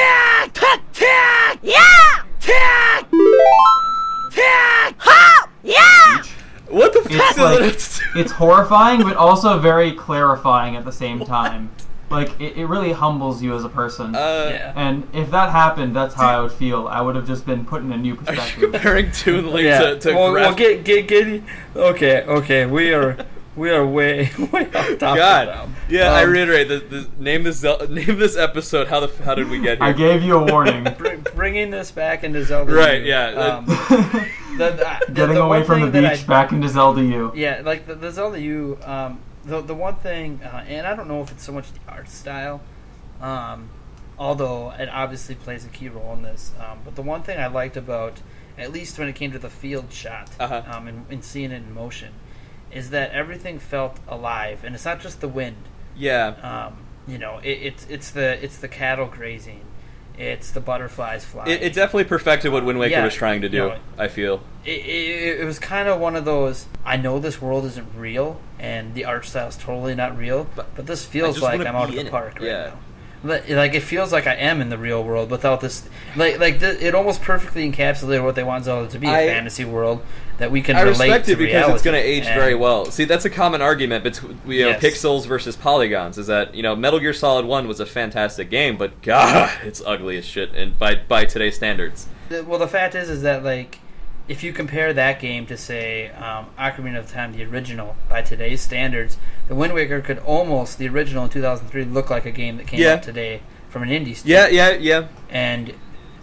What the It's fuck? like does that- it's horrifying, but also very clarifying at the same time. Like it, it really humbles you as a person. uh, Yeah. And if that happened, that's how I would feel. I would have just been put in a new Are you perspective. comparing Toon Link Yeah. to, to well, well, graph- get get get. Okay, okay. We are we are way way off topic God. now. Yeah, I Um, reiterate. The, the, name this Zel- name this episode. How the how did we get here? I gave you a warning. Bring, bringing this back into Zelda. Right, U, yeah, that- Um, the, the, the, Getting the away one from the thing that beach, I- back into Zelda U. Yeah, like the, the Zelda U. Um, the the one thing, uh, and I don't know if it's so much the art style, um, although it obviously plays a key role in this. Um, but the one thing I liked about, at least when it came to the field shot, Uh-huh. um, and, and seeing it in motion, is that everything felt alive, and it's not just the wind. yeah. Um, you know, it, it's it's the it's the cattle grazing, it's the butterflies flying. It, it definitely perfected what Wind Waker Yeah, was trying to do. you know, I feel. it, it, it was kind of one of those, I know this world isn't real and the art style is totally not real, But but, this I feels just like wanna I'm out be of in the it. park right Yeah. now. Like, like it feels like I am in the real world without this. Like like th- it almost perfectly encapsulated what they want Zelda to be, I- a fantasy world that we can I relate respect to it because reality. it's going to age And- very well. See, that's a common argument between you know Yes. pixels versus polygons. Is that you know Metal Gear Solid One was a fantastic game, but God, it's ugly as shit, and by by today's standards. The- Well, the fact is, is that like, if you compare that game to say um, Ocarina of Time, the original, by today's standards, the Wind Waker could almost, the original in two thousand three, look like a game that came Yeah. out today from an indie studio. Yeah, yeah, yeah. And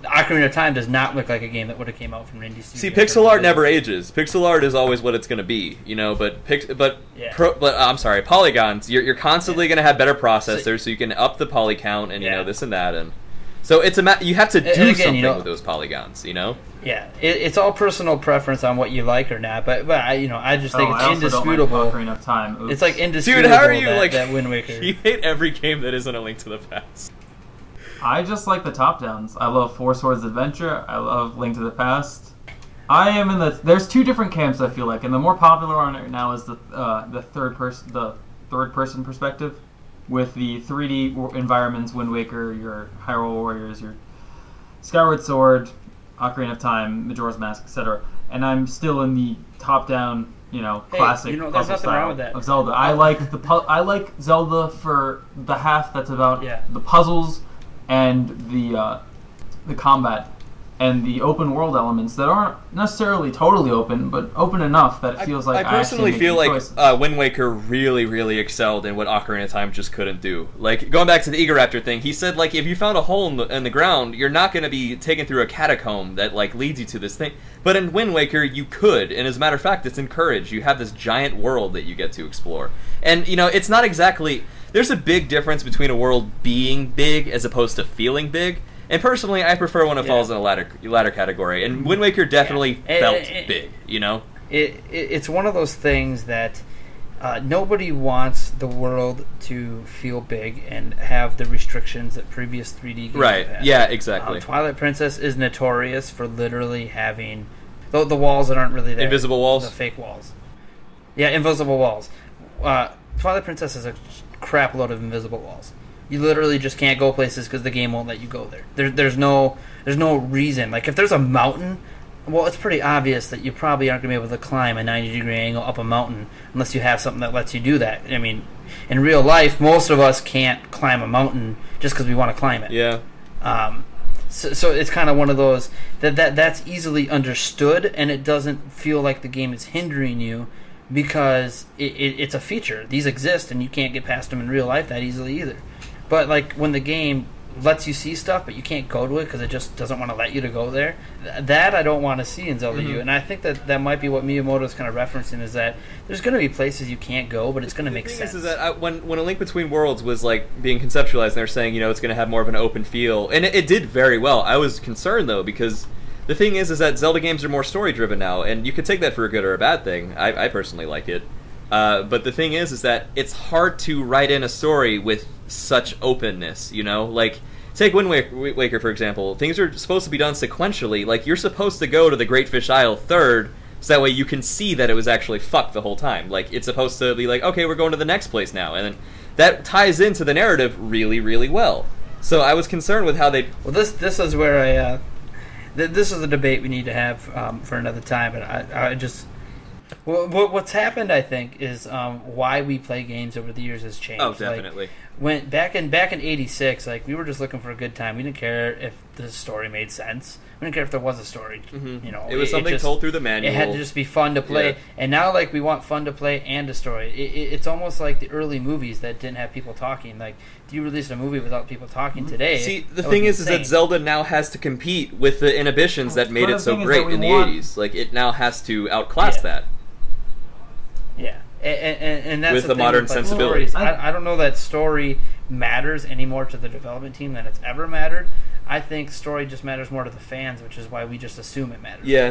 Ocarina of Time does not look like a game that would have came out from an indie studio. See, pixel art never ages. Pixel art is always what it's going to be, you know. But pix, but Yeah. pro, but uh, I'm sorry, polygons. You're you're constantly Yeah. going to have better processors, so, so you can up the poly count and you Yeah. know this and that, and so it's a ma- you have to do And again, something you know- with those polygons, you know. Yeah, it, it's all personal preference on what you like or not. But but I, you know, I just think oh, it's I also indisputable. Don't like Ocarina of Time. Oops. It's like indisputable. Dude, how are you that, like that Wind Waker? You hate every game that isn't a Link to the Past. I just like the top downs. I love Four Swords Adventure. I love Link to the Past. I am in the. There's two different camps. I feel like, and the more popular one right now is the uh, the third person the third person perspective, with the three D environments, Wind Waker, your Hyrule Warriors, your Skyward Sword, Ocarina of Time, Majora's Mask, et cetera. And I'm still in the top down, you know, Hey, classic you know, there's puzzle nothing style wrong with that. of Zelda. I like the pu- I like Zelda for the half that's about Yeah. the puzzles and the uh, the combat and the open world elements that aren't necessarily totally open, but open enough that it feels like I personally actually feel like choices. uh, Wind Waker really, really excelled in what Ocarina of Time just couldn't do. Like, going back to the Egoraptor thing, he said, like, if you found a hole in the, in the ground, you're not going to be taken through a catacomb that, like, leads you to this thing. But in Wind Waker, you could, and as a matter of fact, it's encouraged. You have this giant world that you get to explore. And, you know, it's not exactly... There's a big difference between a world being big as opposed to feeling big. And personally, I prefer when it Yeah. falls in a latter, latter category. And Wind Waker definitely Yeah. felt It- it- big, you know? It, it it's one of those things that uh, nobody wants the world to feel big and have the restrictions that previous three D games Right. have had. Yeah, exactly. Um, Twilight Princess is notorious for literally having the, the walls that aren't really there. Invisible walls? The fake walls. Yeah, invisible walls. Uh, Twilight Princess is a crap load of invisible walls. You literally just can't go places because the game won't let you go there. there. There's no there's no reason. Like, if there's a mountain, well, it's pretty obvious that you probably aren't going to be able to climb a ninety degree angle up a mountain unless you have something that lets you do that. I mean, in real life, most of us can't climb a mountain just because we want to climb it. Yeah. Um, so, so it's kind of one of those that, that that's easily understood, and it doesn't feel like the game is hindering you because it, it, it's a feature. These exist, and you can't get past them in real life that easily either. But like when the game lets you see stuff, but you can't go to it because it just doesn't want to let you to go there, th- that I don't want to see in Zelda Mm-hmm. U. And I think that that might be what Miyamoto's kind of referencing, is that there's going to be places you can't go, but it's going to make the thing sense. Is, is that I, when when A Link Between Worlds was like being conceptualized, and they're saying, you know, it's going to have more of an open feel, and it, it did very well. I was concerned though, because the thing is, is that Zelda games are more story driven now, and you could take that for a good or a bad thing. I, I personally like it, uh, but the thing is, is that it's hard to write in a story with such openness. You know, like take Wind Waker, Waker for example. Things are supposed to be done sequentially. Like, you're supposed to go to the Great Fish Isle third, so that way you can see that it was actually fucked the whole time. Like, it's supposed to be like, okay, we're going to the next place now, and then that ties into the narrative really, really well. So I was concerned with how they. Well, this this is where I. Uh, th- this is a debate we need to have um, for another time, but I, I just. Well, what- what's happened, I think, is um, why we play games over the years has changed. Oh, Like, definitely. when back in back in eighty-six, like, we were just looking for a good time. We didn't care if the story made sense. We didn't care if there was a story. Mhm. You know, It was something just- told through the manual. It had to just be fun to play. Yeah. And now, like, we want fun to play and a story. It, it, it's almost like the early movies that didn't have people talking. Like, if you released a movie without people talking today, See, the that would thing be is, is that insane. Zelda now has to compete with the inhibitions that made But it the so thing is great that we in the want- eighties. Like, it now has to outclass Yeah. that. Yeah, and, and, and that's With the the thing modern with, like, sensibility. stories. I, I don't know that story matters any more to the development team than it's ever mattered. I think story just matters more to the fans, which is why we just assume it matters. Yeah.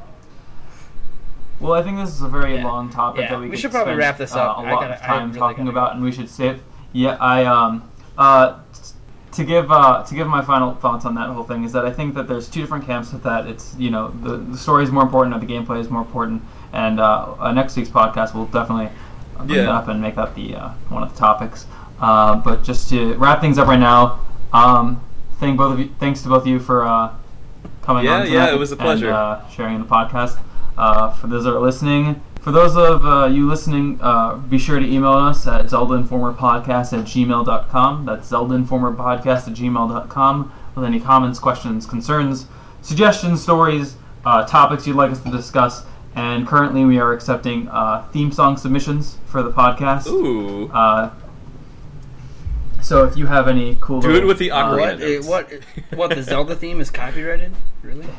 Well, I think this is a very Yeah. long topic Yeah. that we, We could should probably spend, wrap this up. Uh, a I lot gotta- of I time really talking gotta about, go. and we should save. Yeah, I um uh to give uh to give my final thoughts on that whole thing is that I think that there's two different camps with that. It's, you know, the the story is more important, or the gameplay is more important, and uh, uh next week's podcast will definitely bring Yeah. that up and make that the uh, one of the topics. Uh, but just to wrap things up right now, um, thank both of you. Thanks to both of you for uh, coming Yeah, on yeah, tonight it was a pleasure. and uh, sharing in the podcast. Uh, for those that are listening, for those of uh, you listening, uh, be sure to email us at zeldainformerpodcast at gmail dot com. That's zeldainformerpodcast at gmail dot com with any comments, questions, concerns, suggestions, stories, uh, topics you'd like us to discuss. And currently we are accepting uh, theme song submissions for the podcast. Ooh. Uh, So if you have any cool, Do it little, with the uh, ocarina. What? eh, what? What? The Zelda theme is copyrighted? Really?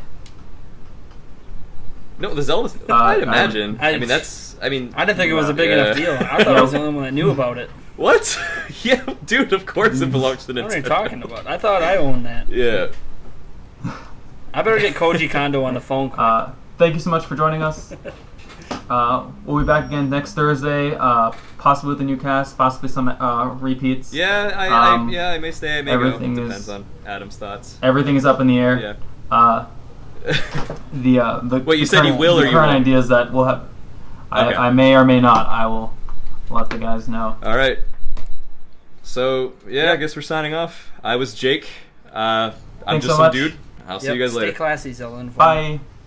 No, the Zelda. Uh, I'd imagine. I- I, mean, that's. I mean. I didn't think it was a big Yeah. enough deal. I thought I was the only one that knew about it. What? Yeah, dude. Of course it belongs to Nintendo. What are you talking about? I thought I owned that. Yeah. I better get Koji Kondo on the phone. Quick. Uh, thank you so much for joining us. Uh, we'll be back again next Thursday, uh, possibly with a new cast, possibly some uh, repeats. Yeah, I, Um, I yeah, I may stay, I may everything go. is- Depends on Adam's thoughts. Everything is up in the air. Yeah. Uh, the uh, the Wait, you the said you current- will or the you current won't? ideas that we'll have. I, Okay. I may or may not. I will let the guys know. All right. So yeah, Yep. I guess we're signing off. I was Jake. Uh, I'm Thanks just so some much. dude. I'll see Yep, you guys stay later. classy, Zelda. Bye.